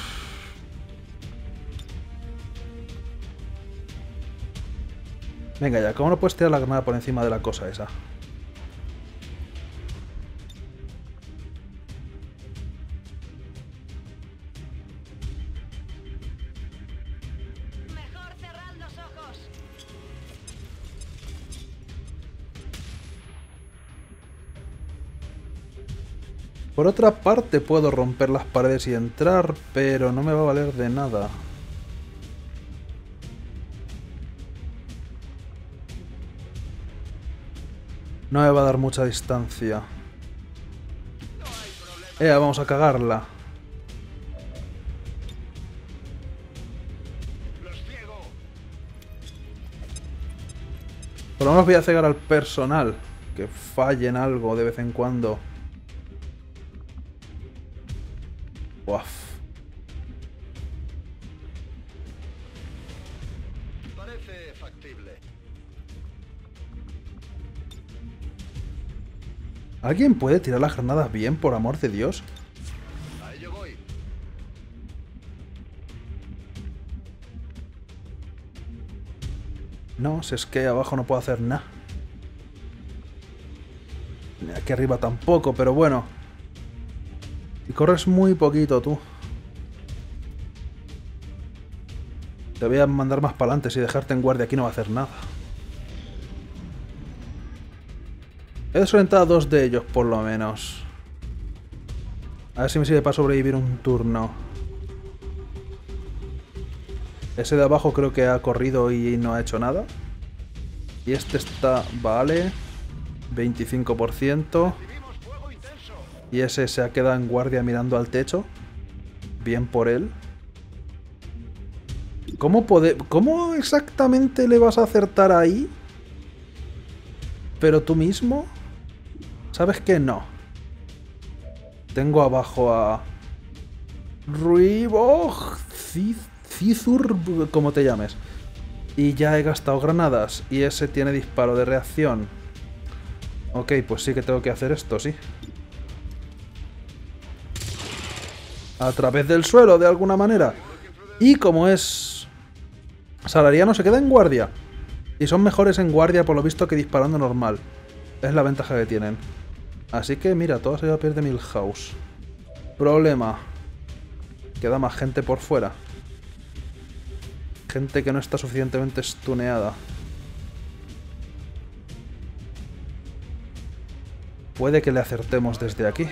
[SPEAKER 1] Venga ya, ¿cómo no puedes tirar la granada por encima de la cosa esa?
[SPEAKER 2] Mejor cerrad los ojos.
[SPEAKER 1] Por otra parte puedo romper las paredes y entrar, pero no me va a valer de nada. No me va a dar mucha distancia. Eh, vamos a cagarla.
[SPEAKER 3] Los ciego.
[SPEAKER 1] Por lo menos voy a cegar al personal. Que fallen algo de vez en cuando. Uaf.
[SPEAKER 3] Parece factible.
[SPEAKER 1] ¿Alguien puede tirar las granadas bien, por amor de Dios?
[SPEAKER 3] A ello voy.
[SPEAKER 1] No, si es que abajo no puedo hacer nada. Ni aquí arriba tampoco, pero bueno. Y corres muy poquito, tú. Te voy a mandar más para adelante. Si dejarte en guardia aquí no va a hacer nada. He desorientado a dos de ellos, por lo menos. A ver si me sirve para sobrevivir un turno. Ese de abajo creo que ha corrido y no ha hecho nada. Y este está... Vale. veinticinco por ciento.
[SPEAKER 3] Recibimos fuego intenso.
[SPEAKER 1] Y ese se ha quedado en guardia mirando al techo. Bien por él. ¿Cómo, pode... ¿Cómo exactamente le vas a acertar ahí? ¿Pero tú mismo? ¿Sabes que no? Tengo abajo a... Ruibog, Cizur, como te llames. Y ya he gastado granadas. Y ese tiene disparo de reacción. Ok, pues sí que tengo que hacer esto, sí. A través del suelo, de alguna manera. Y como es salariano, se queda en guardia. Y son mejores en guardia, por lo visto, que disparando normal. Es la ventaja que tienen. Así que, mira, todo se va a pie de Milhouse. Problema. Queda más gente por fuera. Gente que no está suficientemente stuneada. Puede que le acertemos desde aquí.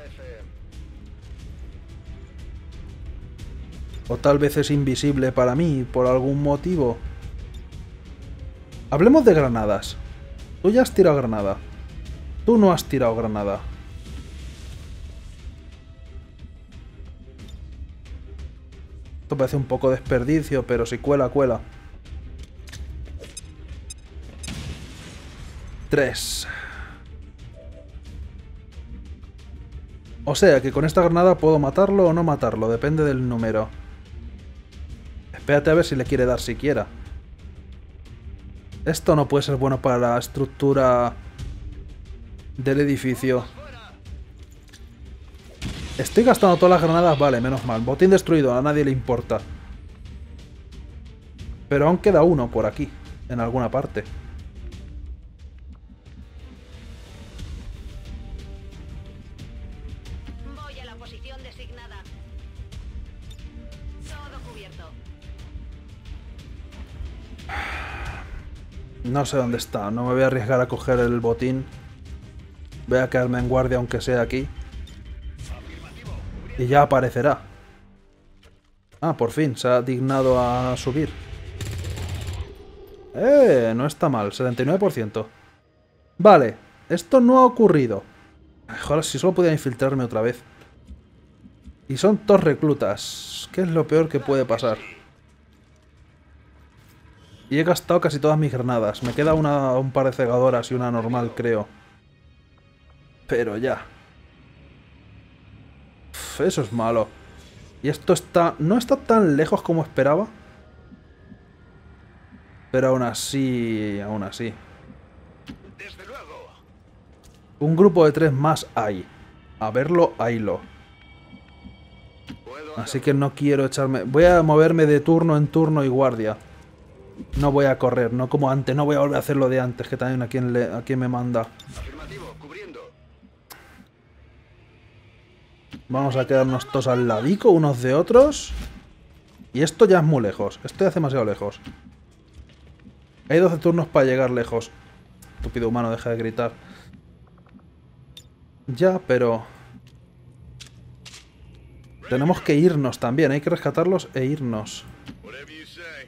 [SPEAKER 1] O tal vez es invisible para mí, por algún motivo. Hablemos de granadas. Tú ya has tirado granada. Tú no has tirado granada. Esto parece un poco desperdicio, pero si cuela, cuela. Tres. O sea que con esta granada puedo matarlo o no matarlo, depende del número. Espérate a ver si le quiere dar siquiera. Esto no puede ser bueno para la estructura del edificio. Estoy gastando todas las granadas, vale, menos mal. Botín destruido, a nadie le importa. Pero aún queda uno por aquí, en alguna parte.
[SPEAKER 4] Voy a la posición designada. Todo cubierto.
[SPEAKER 1] No sé dónde está, no me voy a arriesgar a coger el botín. Voy a quedarme en guardia aunque sea aquí. Y ya aparecerá. Ah, por fin, se ha dignado a subir. Eh, no está mal, setenta y nueve por ciento. Vale, esto no ha ocurrido. Joder, si solo podía infiltrarme otra vez. Y son todos reclutas. ¿Qué es lo peor que puede pasar? Y he gastado casi todas mis granadas. Me queda una, un par de cegadoras y una normal, creo. Pero ya. Uf, eso es malo. Y esto está... no está tan lejos como esperaba. Pero aún así... aún así.
[SPEAKER 3] Desde luego.
[SPEAKER 1] Un grupo de tres más hay. A verlo, haylo. Así que no quiero echarme... voy a moverme de turno en turno y guardia. No voy a correr, no como antes. No voy a volver a hacer lo de antes, que también a quien, le... a quien me manda.
[SPEAKER 3] Afirmativo, cubriendo.
[SPEAKER 1] Vamos a quedarnos todos al ladico unos de otros. Y esto ya es muy lejos. Esto ya es demasiado lejos. Hay doce turnos para llegar lejos. Estúpido humano, deja de gritar. Ya, pero... tenemos que irnos también. Hay que rescatarlos e irnos.
[SPEAKER 3] Whatever you say.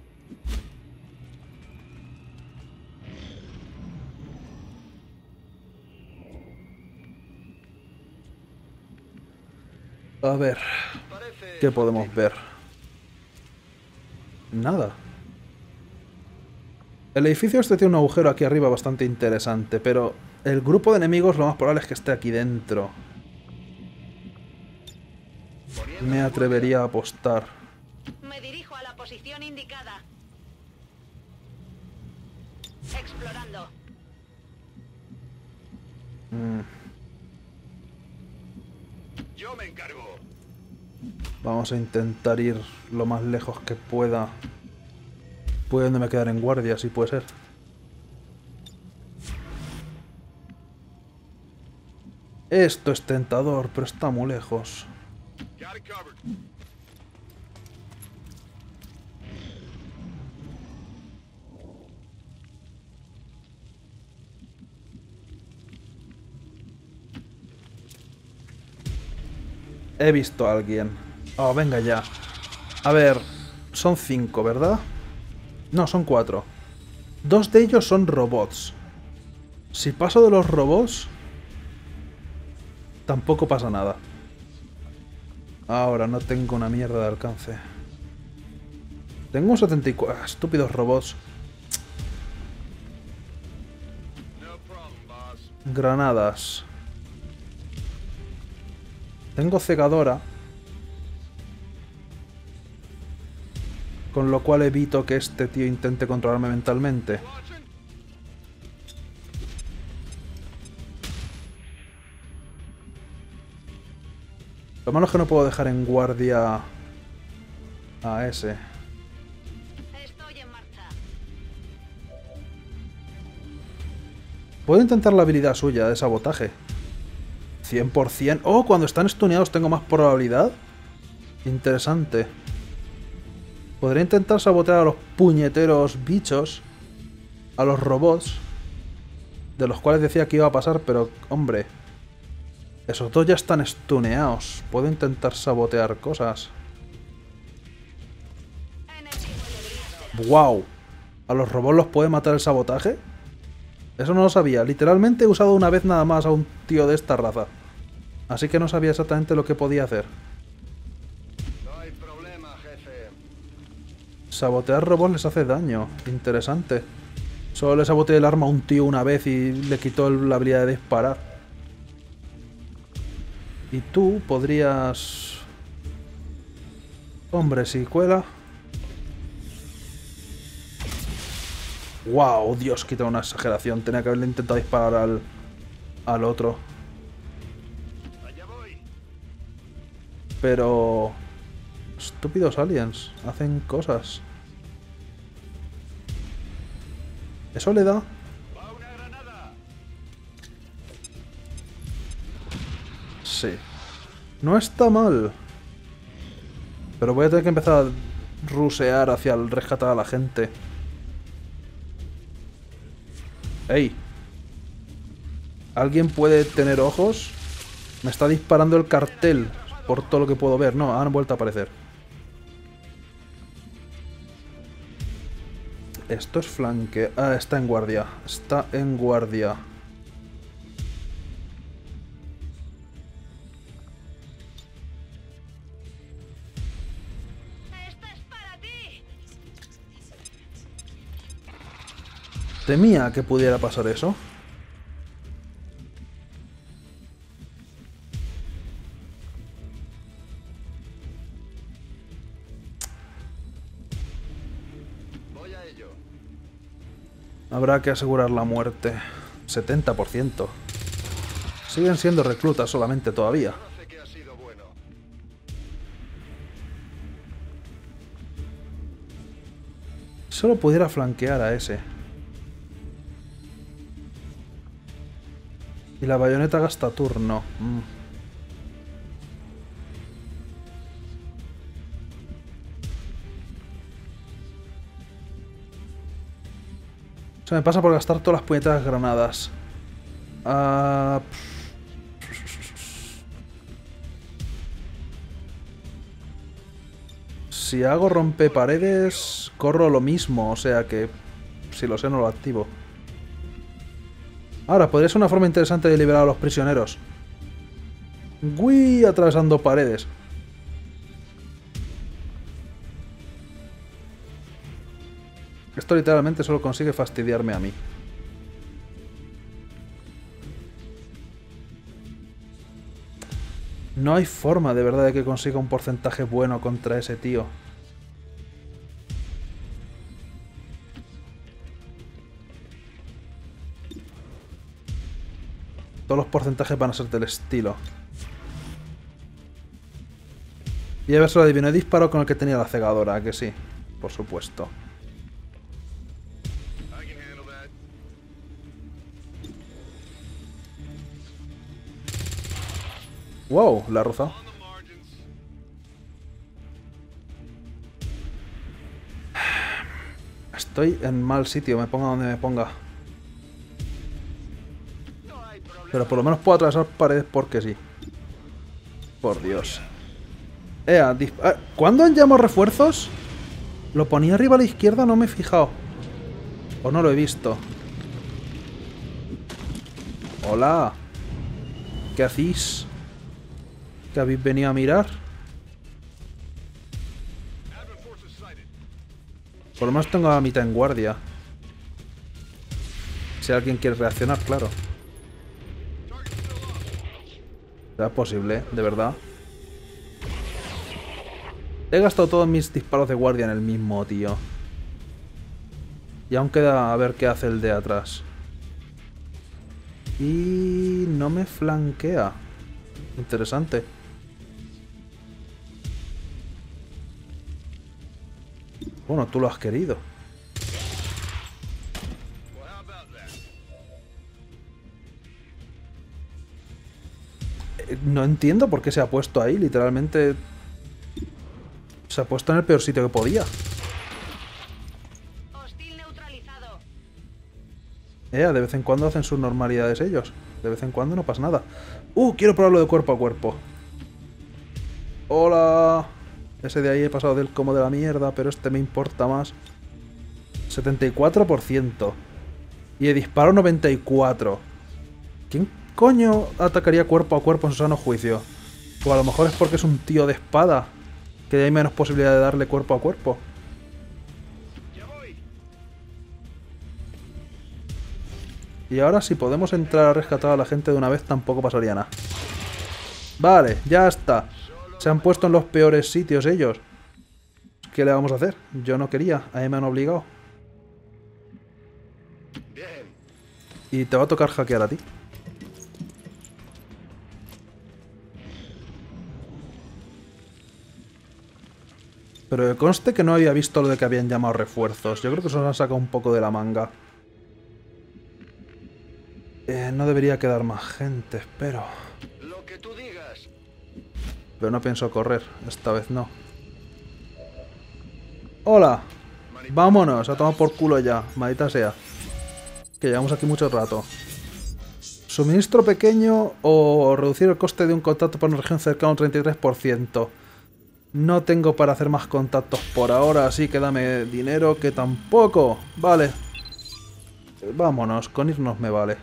[SPEAKER 1] A ver...
[SPEAKER 3] Parece
[SPEAKER 1] ¿qué podemos ver? Nada. El edificio este tiene un agujero aquí arriba bastante interesante, pero el grupo de enemigos lo más probable es que esté aquí dentro. Me atrevería a apostar.
[SPEAKER 4] Me dirijo a la posición indicada. Explorando.
[SPEAKER 1] Mm,
[SPEAKER 3] Yo me encargo.
[SPEAKER 1] vamos a intentar ir lo más lejos que pueda. Pudiéndome quedar en guardia, si puede ser. Esto es tentador, pero está muy lejos.
[SPEAKER 3] Got it covered.
[SPEAKER 1] He visto a alguien. Oh, venga ya. A ver, son cinco, ¿verdad? No, son cuatro. Dos de ellos son robots. Si paso de los robots... tampoco pasa nada. Ahora no tengo una mierda de alcance. Tengo un setenta y cuatro... ah, estúpidos robots.
[SPEAKER 3] No problem, boss.
[SPEAKER 1] Granadas. Tengo cegadora. Con lo cual evito que este tío intente controlarme mentalmente. Lo malo es que no puedo dejar en guardia a ese.
[SPEAKER 4] Estoy en marcha.
[SPEAKER 1] Puedo intentar la habilidad suya de sabotaje. cien por cien. Oh, cuando están stuneados tengo más probabilidad. Interesante. Podría intentar sabotear a los puñeteros bichos. A los robots. De los cuales decía que iba a pasar, pero, hombre. Esos dos ya están stuneados. Puedo intentar sabotear cosas. ¡Wow! ¿A los robots los puede matar el sabotaje? Eso no lo sabía. Literalmente he usado una vez nada más a un tío de esta raza. Así que no sabía exactamente lo que podía hacer.
[SPEAKER 3] No hay problema, jefe.
[SPEAKER 1] Sabotear robots les hace daño. Interesante. Solo le saboteé el arma a un tío una vez y le quitó la habilidad de disparar. Y tú podrías... Hombre, si cuela... ¡Wow! Dios, quita una exageración. Tenía que haberle intentado disparar al... al otro.
[SPEAKER 3] Allá voy.
[SPEAKER 1] Pero... Estúpidos aliens. Hacen cosas. ¿Eso le da?
[SPEAKER 3] Va una granada.
[SPEAKER 1] Sí. No está mal. Pero voy a tener que empezar a rusear hacia el rescatar a la gente. ¡Ey! ¿Alguien puede tener ojos? Me está disparando el cartel por todo lo que puedo ver. No, han vuelto a aparecer. Esto es flanque... Ah, está en guardia. Está en guardia.
[SPEAKER 4] ¡Esto es para ti!
[SPEAKER 1] Temía que pudiera pasar eso.
[SPEAKER 3] Voy a ello.
[SPEAKER 1] Habrá que asegurar la muerte. setenta por ciento. Siguen siendo reclutas solamente todavía.
[SPEAKER 3] Parece que ha sido bueno.
[SPEAKER 1] Solo pudiera flanquear a ese. Y la bayoneta gasta turno. Mm. Se me pasa por gastar todas las puñeteras granadas. Ah, si hago rompeparedes, corro lo mismo. O sea que, si lo sé, no lo activo. Ahora, podría ser una forma interesante de liberar a los prisioneros. Uy, atravesando paredes. Esto literalmente solo consigue fastidiarme a mí. No hay forma de verdad de que consiga un porcentaje bueno contra ese tío. Todos los porcentajes van a ser del estilo. Y a ver si lo adivino. He disparado con el que tenía la cegadora, ¿a que sí? Por supuesto.
[SPEAKER 3] I can handle that.
[SPEAKER 1] ¡Wow! La ha rozado.
[SPEAKER 3] On the margins.
[SPEAKER 1] Estoy en mal sitio, me ponga donde me ponga.
[SPEAKER 3] No hay problema.
[SPEAKER 1] Pero por lo menos puedo atravesar paredes porque sí. Por Dios. Ea, dis- ah, ¿cuándo han llamado refuerzos? Lo ponía arriba a la izquierda, no me he fijado. O no lo he visto. Hola. ¿Qué hacéis? ¿Qué habéis venido a mirar?
[SPEAKER 3] Advent forces sighted.
[SPEAKER 1] Por lo menos tengo a la mitad en guardia. Si alguien quiere reaccionar, claro.
[SPEAKER 3] Target still up.
[SPEAKER 1] ¿Será posible? ¿De verdad? He gastado todos mis disparos de guardia en el mismo, tío. Y aún queda a ver qué hace el de atrás. Y no me flanquea. Interesante. Bueno, tú lo has querido. Eh, No entiendo por qué se ha puesto ahí, literalmente. Se ha puesto en el peor sitio que podía.
[SPEAKER 4] Hostil neutralizado.
[SPEAKER 1] Eh, de vez en cuando hacen sus normalidades ellos. De vez en cuando no pasa nada. Uh, quiero probarlo de cuerpo a cuerpo. Hola. Ese de ahí he pasado del como de la mierda, pero este me importa más. setenta y cuatro por ciento. Y he disparo noventa y cuatro. ¿Quién coño atacaría cuerpo a cuerpo en su sano juicio? O a lo mejor es porque es un tío de espada, que hay menos posibilidad de darle cuerpo a cuerpo. Y ahora si podemos entrar a rescatar a la gente de una vez tampoco pasaría nada. Vale, ya está. Se han puesto en los peores sitios ellos. ¿Qué le vamos a hacer? Yo no quería, a mí me han obligado.
[SPEAKER 3] Bien.
[SPEAKER 1] Y te va a tocar hackear a ti. Pero que conste que no había visto lo de que habían llamado refuerzos. Yo creo que se nos han sacado un poco de la manga. Eh, no debería quedar más gente, espero.
[SPEAKER 3] Lo que tú digas.
[SPEAKER 1] Pero no pienso correr, esta vez no. ¡Hola! Vámonos, a tomar por culo ya, maldita sea. Que llevamos aquí mucho rato. Suministro pequeño o reducir el coste de un contacto para una región cercana a un treinta y tres por ciento. No tengo para hacer más contactos por ahora, así que dame dinero que tampoco. Vale. Vámonos, con irnos me vale.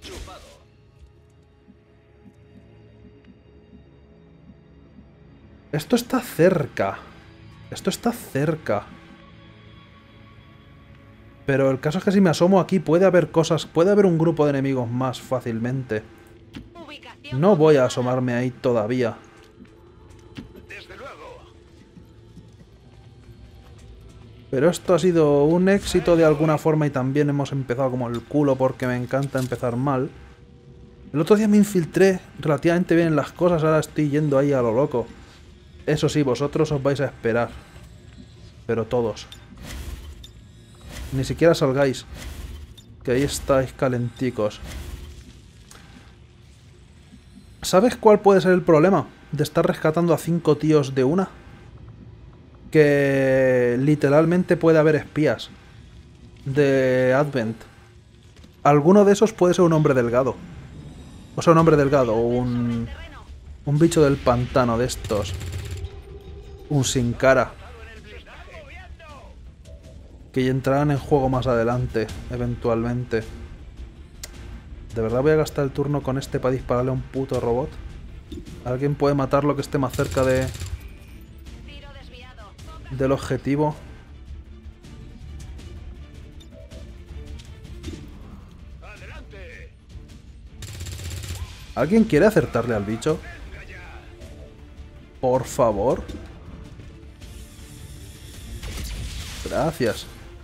[SPEAKER 1] Esto está cerca. Esto está cerca. Pero el caso es que si me asomo aquí puede haber cosas, puede haber un grupo de enemigos más fácilmente.
[SPEAKER 4] Ubicación
[SPEAKER 1] No voy a
[SPEAKER 4] confirmada.
[SPEAKER 1] asomarme ahí todavía.
[SPEAKER 3] Desde luego.
[SPEAKER 1] Pero esto ha sido un éxito de alguna forma y también hemos empezado como el culo porque me encanta empezar mal. El otro día me infiltré relativamente bien en las cosas, ahora estoy yendo ahí a lo loco. Eso sí, vosotros os vais a esperar. Pero todos. Ni siquiera salgáis. Que ahí estáis calenticos. ¿Sabes cuál puede ser el problema de estar rescatando a cinco tíos de una? Que literalmente puede haber espías de Advent. Alguno de esos puede ser un hombre delgado. O sea, un hombre delgado, o un, un bicho del pantano de estos. Un sin cara. Que ya entrarán en juego más adelante, eventualmente. ¿De verdad voy a gastar el turno con este para dispararle a un puto robot? ¿Alguien puede matarlo que esté más cerca de
[SPEAKER 4] Tiro desviado.
[SPEAKER 1] del objetivo?
[SPEAKER 3] Adelante.
[SPEAKER 1] ¿Alguien quiere acertarle al bicho? Por favor. Gracias.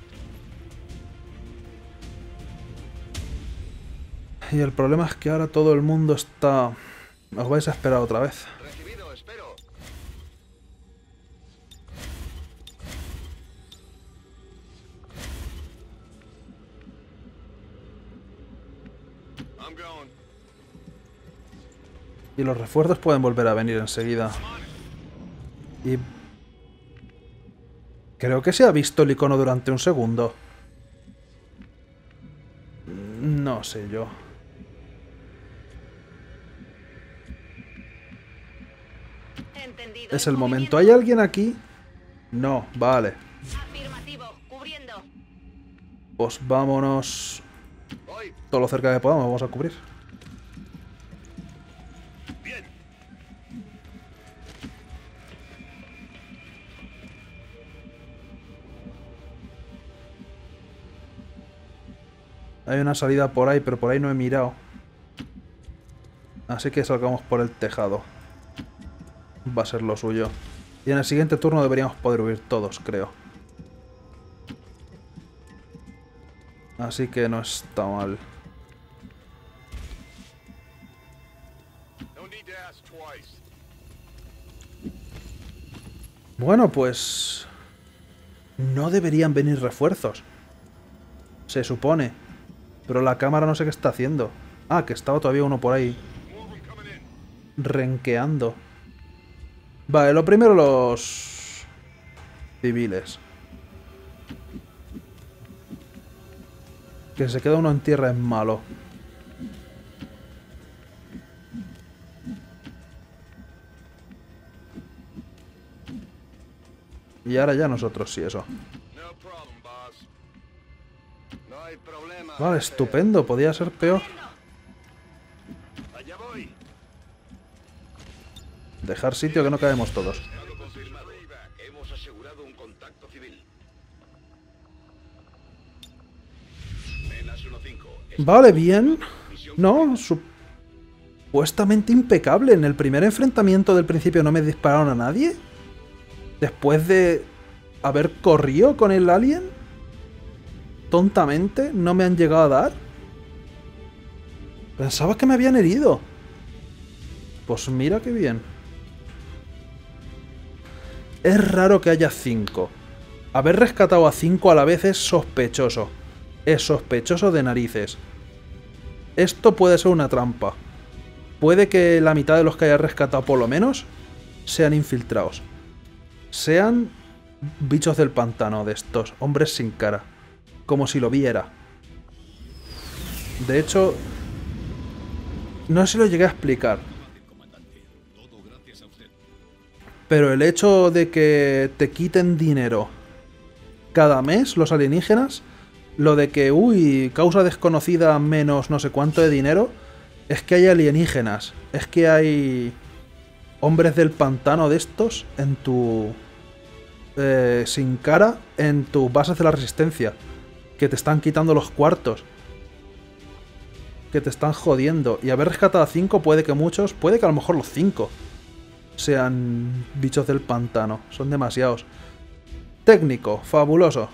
[SPEAKER 1] Y el problema es que ahora todo el mundo está... Os vais a esperar otra vez.
[SPEAKER 3] Recibido, espero. I'm going.
[SPEAKER 1] Y los refuerzos pueden volver a venir enseguida. Y... Creo que se ha visto el icono durante un segundo. No sé yo.
[SPEAKER 4] Entendido.
[SPEAKER 1] Es el
[SPEAKER 4] En
[SPEAKER 1] momento.
[SPEAKER 4] movimiento.
[SPEAKER 1] ¿Hay alguien aquí? No, vale.
[SPEAKER 4] Afirmativo. Cubriendo.
[SPEAKER 1] Pues vámonos
[SPEAKER 3] Voy.
[SPEAKER 1] todo lo cerca que podamos, vamos a cubrir.
[SPEAKER 3] Bien.
[SPEAKER 1] Hay una salida por ahí, pero por ahí no he mirado. Así que salgamos por el tejado. Va a ser lo suyo. Y en el siguiente turno deberíamos poder huir todos, creo. Así que no está mal. Bueno, pues... no deberían venir refuerzos. Se supone. Pero la cámara no sé qué está haciendo. Ah, que estaba todavía uno por ahí. Renqueando. Vale, lo primero los... civiles. Que se queda uno en tierra es malo. Y ahora ya nosotros, sí, eso. Vale, estupendo. Podía ser peor. Dejar sitio que no caemos todos.
[SPEAKER 3] Hemos asegurado un contacto civil.
[SPEAKER 1] Vale, bien. No, supuestamente impecable. En el primer enfrentamiento del principio no me dispararon a nadie. Después de haber corrido con el alien. Tontamente, no me han llegado a dar. Pensaba que me habían herido. Pues mira qué bien. Es raro que haya cinco. Haber rescatado a cinco a la vez es sospechoso. Es sospechoso de narices. Esto puede ser una trampa. Puede que la mitad de los que haya rescatado por lo menos sean infiltrados. Sean bichos del pantano de estos, hombres sin cara. Como si lo viera. De hecho, no sé si lo llegué a explicar. Pero el hecho de que te quiten dinero cada mes, los alienígenas, lo de que, uy, causa desconocida menos no sé cuánto de dinero, es que hay alienígenas, es que hay hombres del pantano de estos en tu... Eh, sin cara, en tus bases de la resistencia, que te están quitando los cuartos, que te están jodiendo. Y haber rescatado a cinco puede que muchos, puede que a lo mejor los cinco sean bichos del pantano. Son demasiados. Técnico, fabuloso.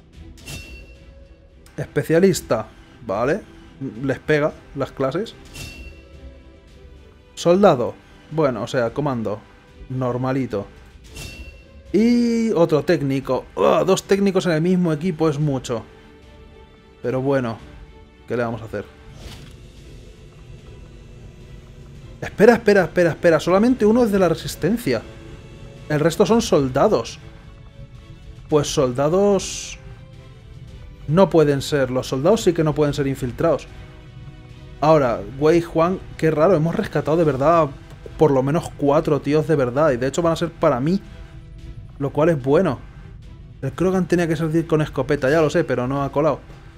[SPEAKER 1] Especialista, vale. Les pega las clases. Soldado, bueno, o sea, comando, normalito. Y otro técnico. ¡Oh! Dos técnicos en el mismo equipo es mucho. Pero bueno, ¿qué le vamos a hacer? Espera, espera, espera, espera. Solamente uno es de la resistencia. El resto son soldados. Pues soldados... no pueden ser. Los soldados sí que no pueden ser infiltrados. Ahora, Wei Juan, qué raro. Hemos rescatado de verdad por lo menos cuatro tíos de verdad. Y de hecho van a ser para mí. Lo cual es bueno. El Krogan tenía que salir con escopeta, ya lo sé, pero no ha colado.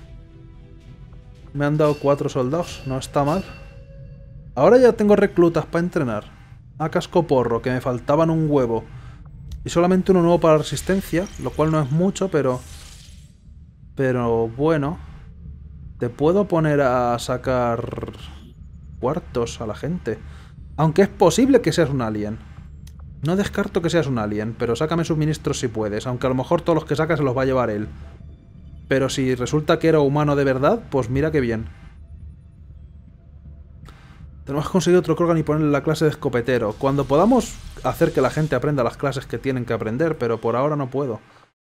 [SPEAKER 1] Me han dado cuatro soldados. No está mal. Ahora ya tengo reclutas para entrenar. A cascoporro, que me faltaban un huevo. Y solamente uno nuevo para la resistencia, lo cual no es mucho, pero... Pero bueno. Te puedo poner a sacar cuartos a la gente. Aunque es posible que seas un alien. No descarto que seas un alien, pero sácame suministros si puedes. Aunque a lo mejor todos los que sacas se los va a llevar él. Pero si resulta que era humano de verdad, pues mira qué bien. Tenemos que conseguir otro Krogan y ponerle la clase de escopetero. Cuando podamos hacer que la gente aprenda las clases que tienen que aprender, pero por ahora no puedo.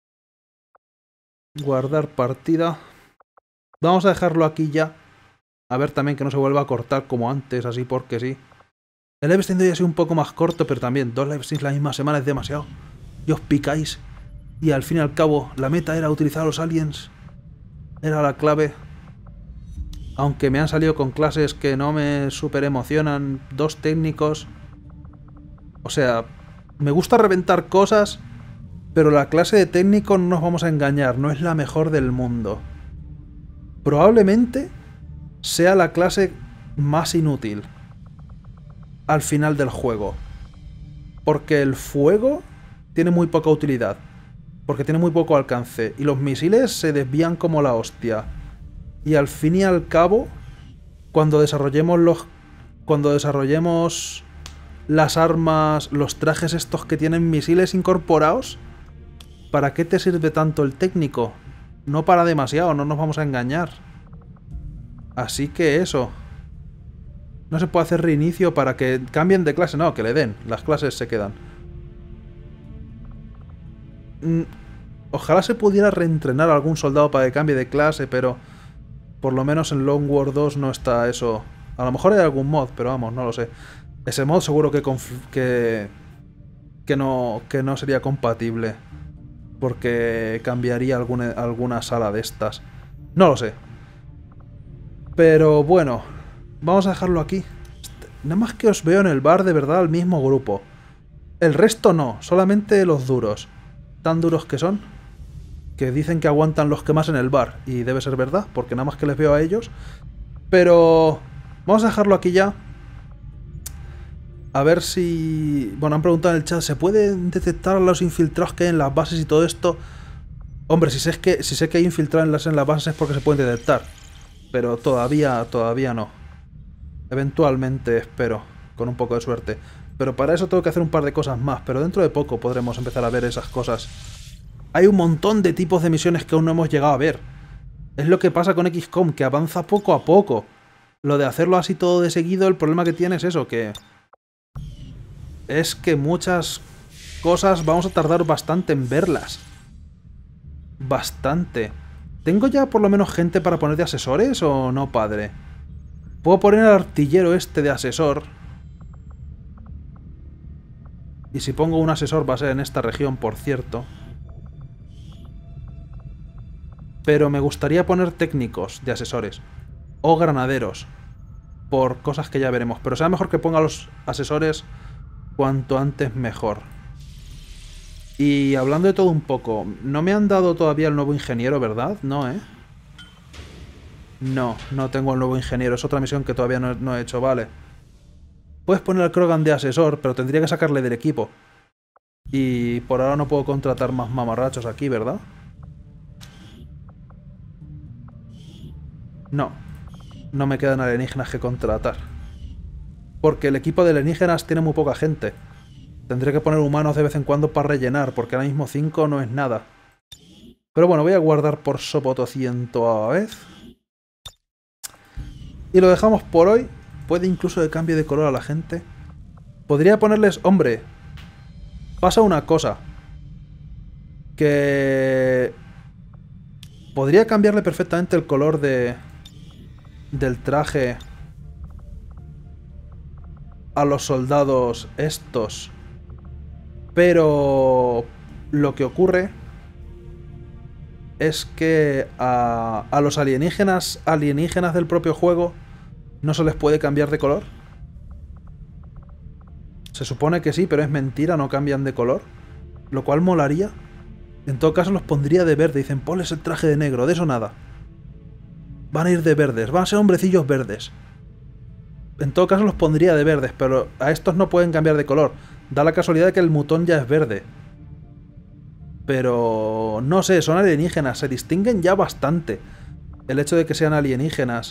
[SPEAKER 1] Guardar partida. Vamos a dejarlo aquí ya. A ver también que no se vuelva a cortar como antes, así porque sí. El live stream de hoy ha sido un poco más corto, pero también dos live streams la misma semana es demasiado. Y os picáis. Y al fin y al cabo, la meta era utilizar a los aliens. Era la clave. Aunque me han salido con clases que no me super emocionan. Dos técnicos. O sea, me gusta reventar cosas, pero la clase de técnico, no nos vamos a engañar, no es la mejor del mundo. Probablemente sea la clase más inútil al final del juego. Porque el fuego tiene muy poca utilidad. Porque tiene muy poco alcance. Y los misiles se desvían como la hostia. Y al fin y al cabo, cuando desarrollemos los... Cuando desarrollemos las armas, los trajes estos que tienen misiles incorporados. ¿Para qué te sirve tanto el técnico? No para demasiado, no nos vamos a engañar. Así que eso. No se puede hacer reinicio para que cambien de clase. No, que le den. Las clases se quedan. Mm, ojalá se pudiera reentrenar a algún soldado para que cambie de clase, pero por lo menos en Long War dos no está eso. A lo mejor hay algún mod, pero vamos, no lo sé. Ese mod seguro que que, que, no, que no sería compatible. Porque cambiaría alguna, alguna sala de estas. No lo sé. Pero bueno, vamos a dejarlo aquí. Nada más que os veo en el bar de verdad al mismo grupo. El resto no, solamente los duros. Tan duros que son, que dicen que aguantan los que más en el bar. Y debe ser verdad, porque nada más que les veo a ellos. Pero vamos a dejarlo aquí ya. A ver si... Bueno, han preguntado en el chat, ¿se pueden detectar a los infiltrados que hay en las bases y todo esto? Hombre, si sé que, si sé que hay infiltrados en las, en las bases es porque se pueden detectar. Pero todavía, todavía no. Eventualmente, espero, con un poco de suerte. Pero para eso tengo que hacer un par de cosas más. Pero dentro de poco podremos empezar a ver esas cosas. Hay un montón de tipos de misiones que aún no hemos llegado a ver. Es lo que pasa con equis com, que avanza poco a poco. Lo de hacerlo así todo de seguido, el problema que tiene es eso, que... Es que muchas cosas vamos a tardar bastante en verlas. Bastante. ¿Tengo ya por lo menos gente para poner de asesores o no, padre? Puedo poner al artillero este de asesor. Y si pongo un asesor va a ser en esta región, por cierto. Pero me gustaría poner técnicos de asesores. O granaderos. Por cosas que ya veremos. Pero será mejor que ponga los asesores... Cuanto antes mejor. Y hablando de todo un poco, no me han dado todavía el nuevo ingeniero, ¿verdad? No, ¿eh? No, no tengo el nuevo ingeniero. Es otra misión que todavía no, no he hecho, vale. Puedes poner al Krogan de asesor, pero tendría que sacarle del equipo. Y por ahora no puedo contratar más mamarrachos aquí, ¿verdad? No. No me quedan alienígenas que contratar. Porque el equipo de alienígenas tiene muy poca gente. Tendré que poner humanos de vez en cuando para rellenar, porque ahora mismo cinco no es nada. Pero bueno, voy a guardar por sopotociento a la vez. Y lo dejamos por hoy. Puede incluso de cambio de color a la gente. Podría ponerles... Hombre, pasa una cosa. Que... Podría cambiarle perfectamente el color de... del traje... a los soldados estos. Pero lo que ocurre es que a, a los alienígenas alienígenas del propio juego no se les puede cambiar de color. Se supone que sí, pero es mentira, no cambian de color. Lo cual molaría. En todo caso los pondría de verde. Dicen, ponles el traje de negro, de eso nada. Van a ir de verdes, van a ser hombrecillos verdes. En todo caso los pondría de verdes, pero a estos no pueden cambiar de color. Da la casualidad de que el mutón ya es verde. Pero... no sé, son alienígenas, se distinguen ya bastante. El hecho de que sean alienígenas.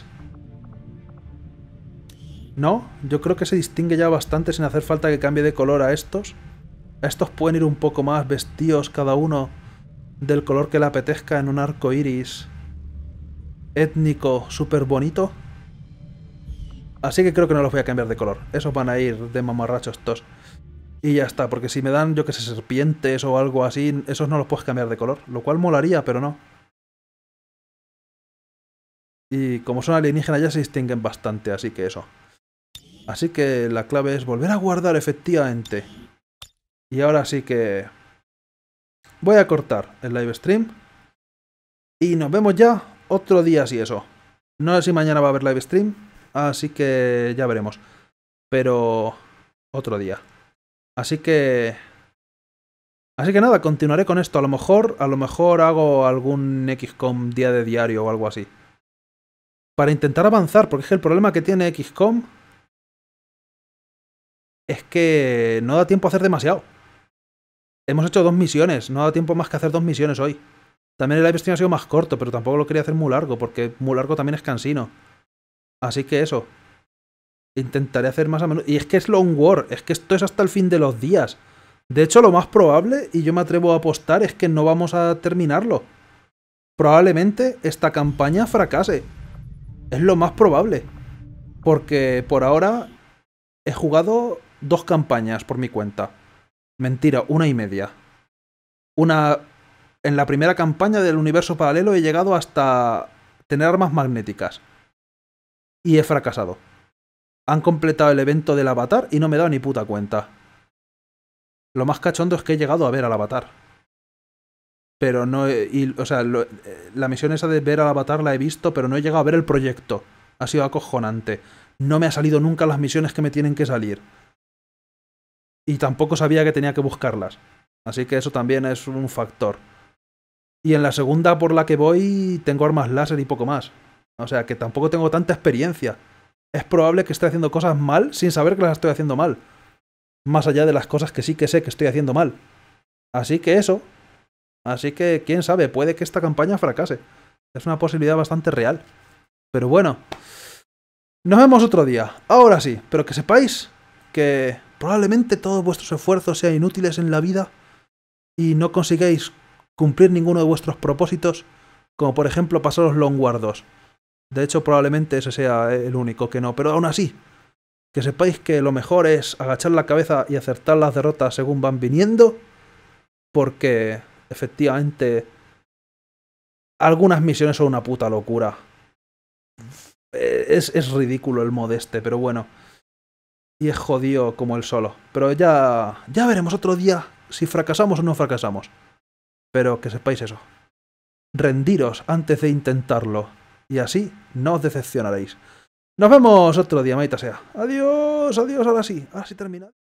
[SPEAKER 1] ¿No? Yo creo que se distingue ya bastante sin hacer falta que cambie de color a estos. A estos pueden ir un poco más vestidos cada uno del color que le apetezca en un arco iris étnico súper bonito. Así que creo que no los voy a cambiar de color. Esos van a ir de mamarrachos estos. Y ya está, porque si me dan, yo que sé, serpientes o algo así, esos no los puedes cambiar de color. Lo cual molaría, pero no. Y como son alienígenas ya se distinguen bastante, así que eso. Así que la clave es volver a guardar efectivamente. Y ahora sí que... voy a cortar el live stream. Y nos vemos ya otro día si eso. No sé si mañana va a haber live stream. Así que ya veremos. Pero otro día. Así que... Así que nada, continuaré con esto. A lo mejor, a lo mejor hago algún equis com día de diario o algo así. Para intentar avanzar, porque es que el problema que tiene equis com es que no da tiempo a hacer demasiado. Hemos hecho dos misiones, no da tiempo más que hacer dos misiones hoy. También el live stream ha sido más corto, pero tampoco lo quería hacer muy largo, porque muy largo también es cansino. Así que eso. Intentaré hacer más a menudo. Y es que es long war, es que esto es hasta el fin de los días. De hecho, lo más probable, y yo me atrevo a apostar, es que no vamos a terminarlo. Probablemente esta campaña fracase. Es lo más probable. Porque por ahora he jugado dos campañas por mi cuenta. Mentira, una y media. Una... En la primera campaña del universo paralelo he llegado hasta tener armas magnéticas. Y he fracasado. Han completado el evento del avatar y no me he dado ni puta cuenta. Lo más cachondo es que he llegado a ver al avatar. Pero no he, y, o sea, lo, la misión esa de ver al avatar la he visto, pero no he llegado a ver el proyecto. Ha sido acojonante. No me ha salido nunca las misiones que me tienen que salir. Y tampoco sabía que tenía que buscarlas. Así que eso también es un factor. Y en la segunda por la que voy tengo armas láser y poco más. O sea que tampoco tengo tanta experiencia. Es probable que esté haciendo cosas mal sin saber que las estoy haciendo mal. Más allá de las cosas que sí que sé que estoy haciendo mal. Así que eso. Así que, quién sabe, puede que esta campaña fracase. Es una posibilidad bastante real. Pero bueno. Nos vemos otro día. Ahora sí, pero que sepáis que probablemente todos vuestros esfuerzos sean inútiles en la vida y no consigáis cumplir ninguno de vuestros propósitos, como por ejemplo pasaros Long War dos. De hecho, probablemente ese sea el único que no, pero aún así, que sepáis que lo mejor es agachar la cabeza y acertar las derrotas según van viniendo, porque efectivamente algunas misiones son una puta locura. Es, es ridículo el mod este, pero bueno. Y es jodido como el solo. Pero ya, ya veremos otro día si fracasamos o no fracasamos. Pero que sepáis eso. Rendiros antes de intentarlo. Y así no os decepcionaréis. Nos vemos otro día, maita sea. Adiós, adiós, ahora sí. Ahora sí termina.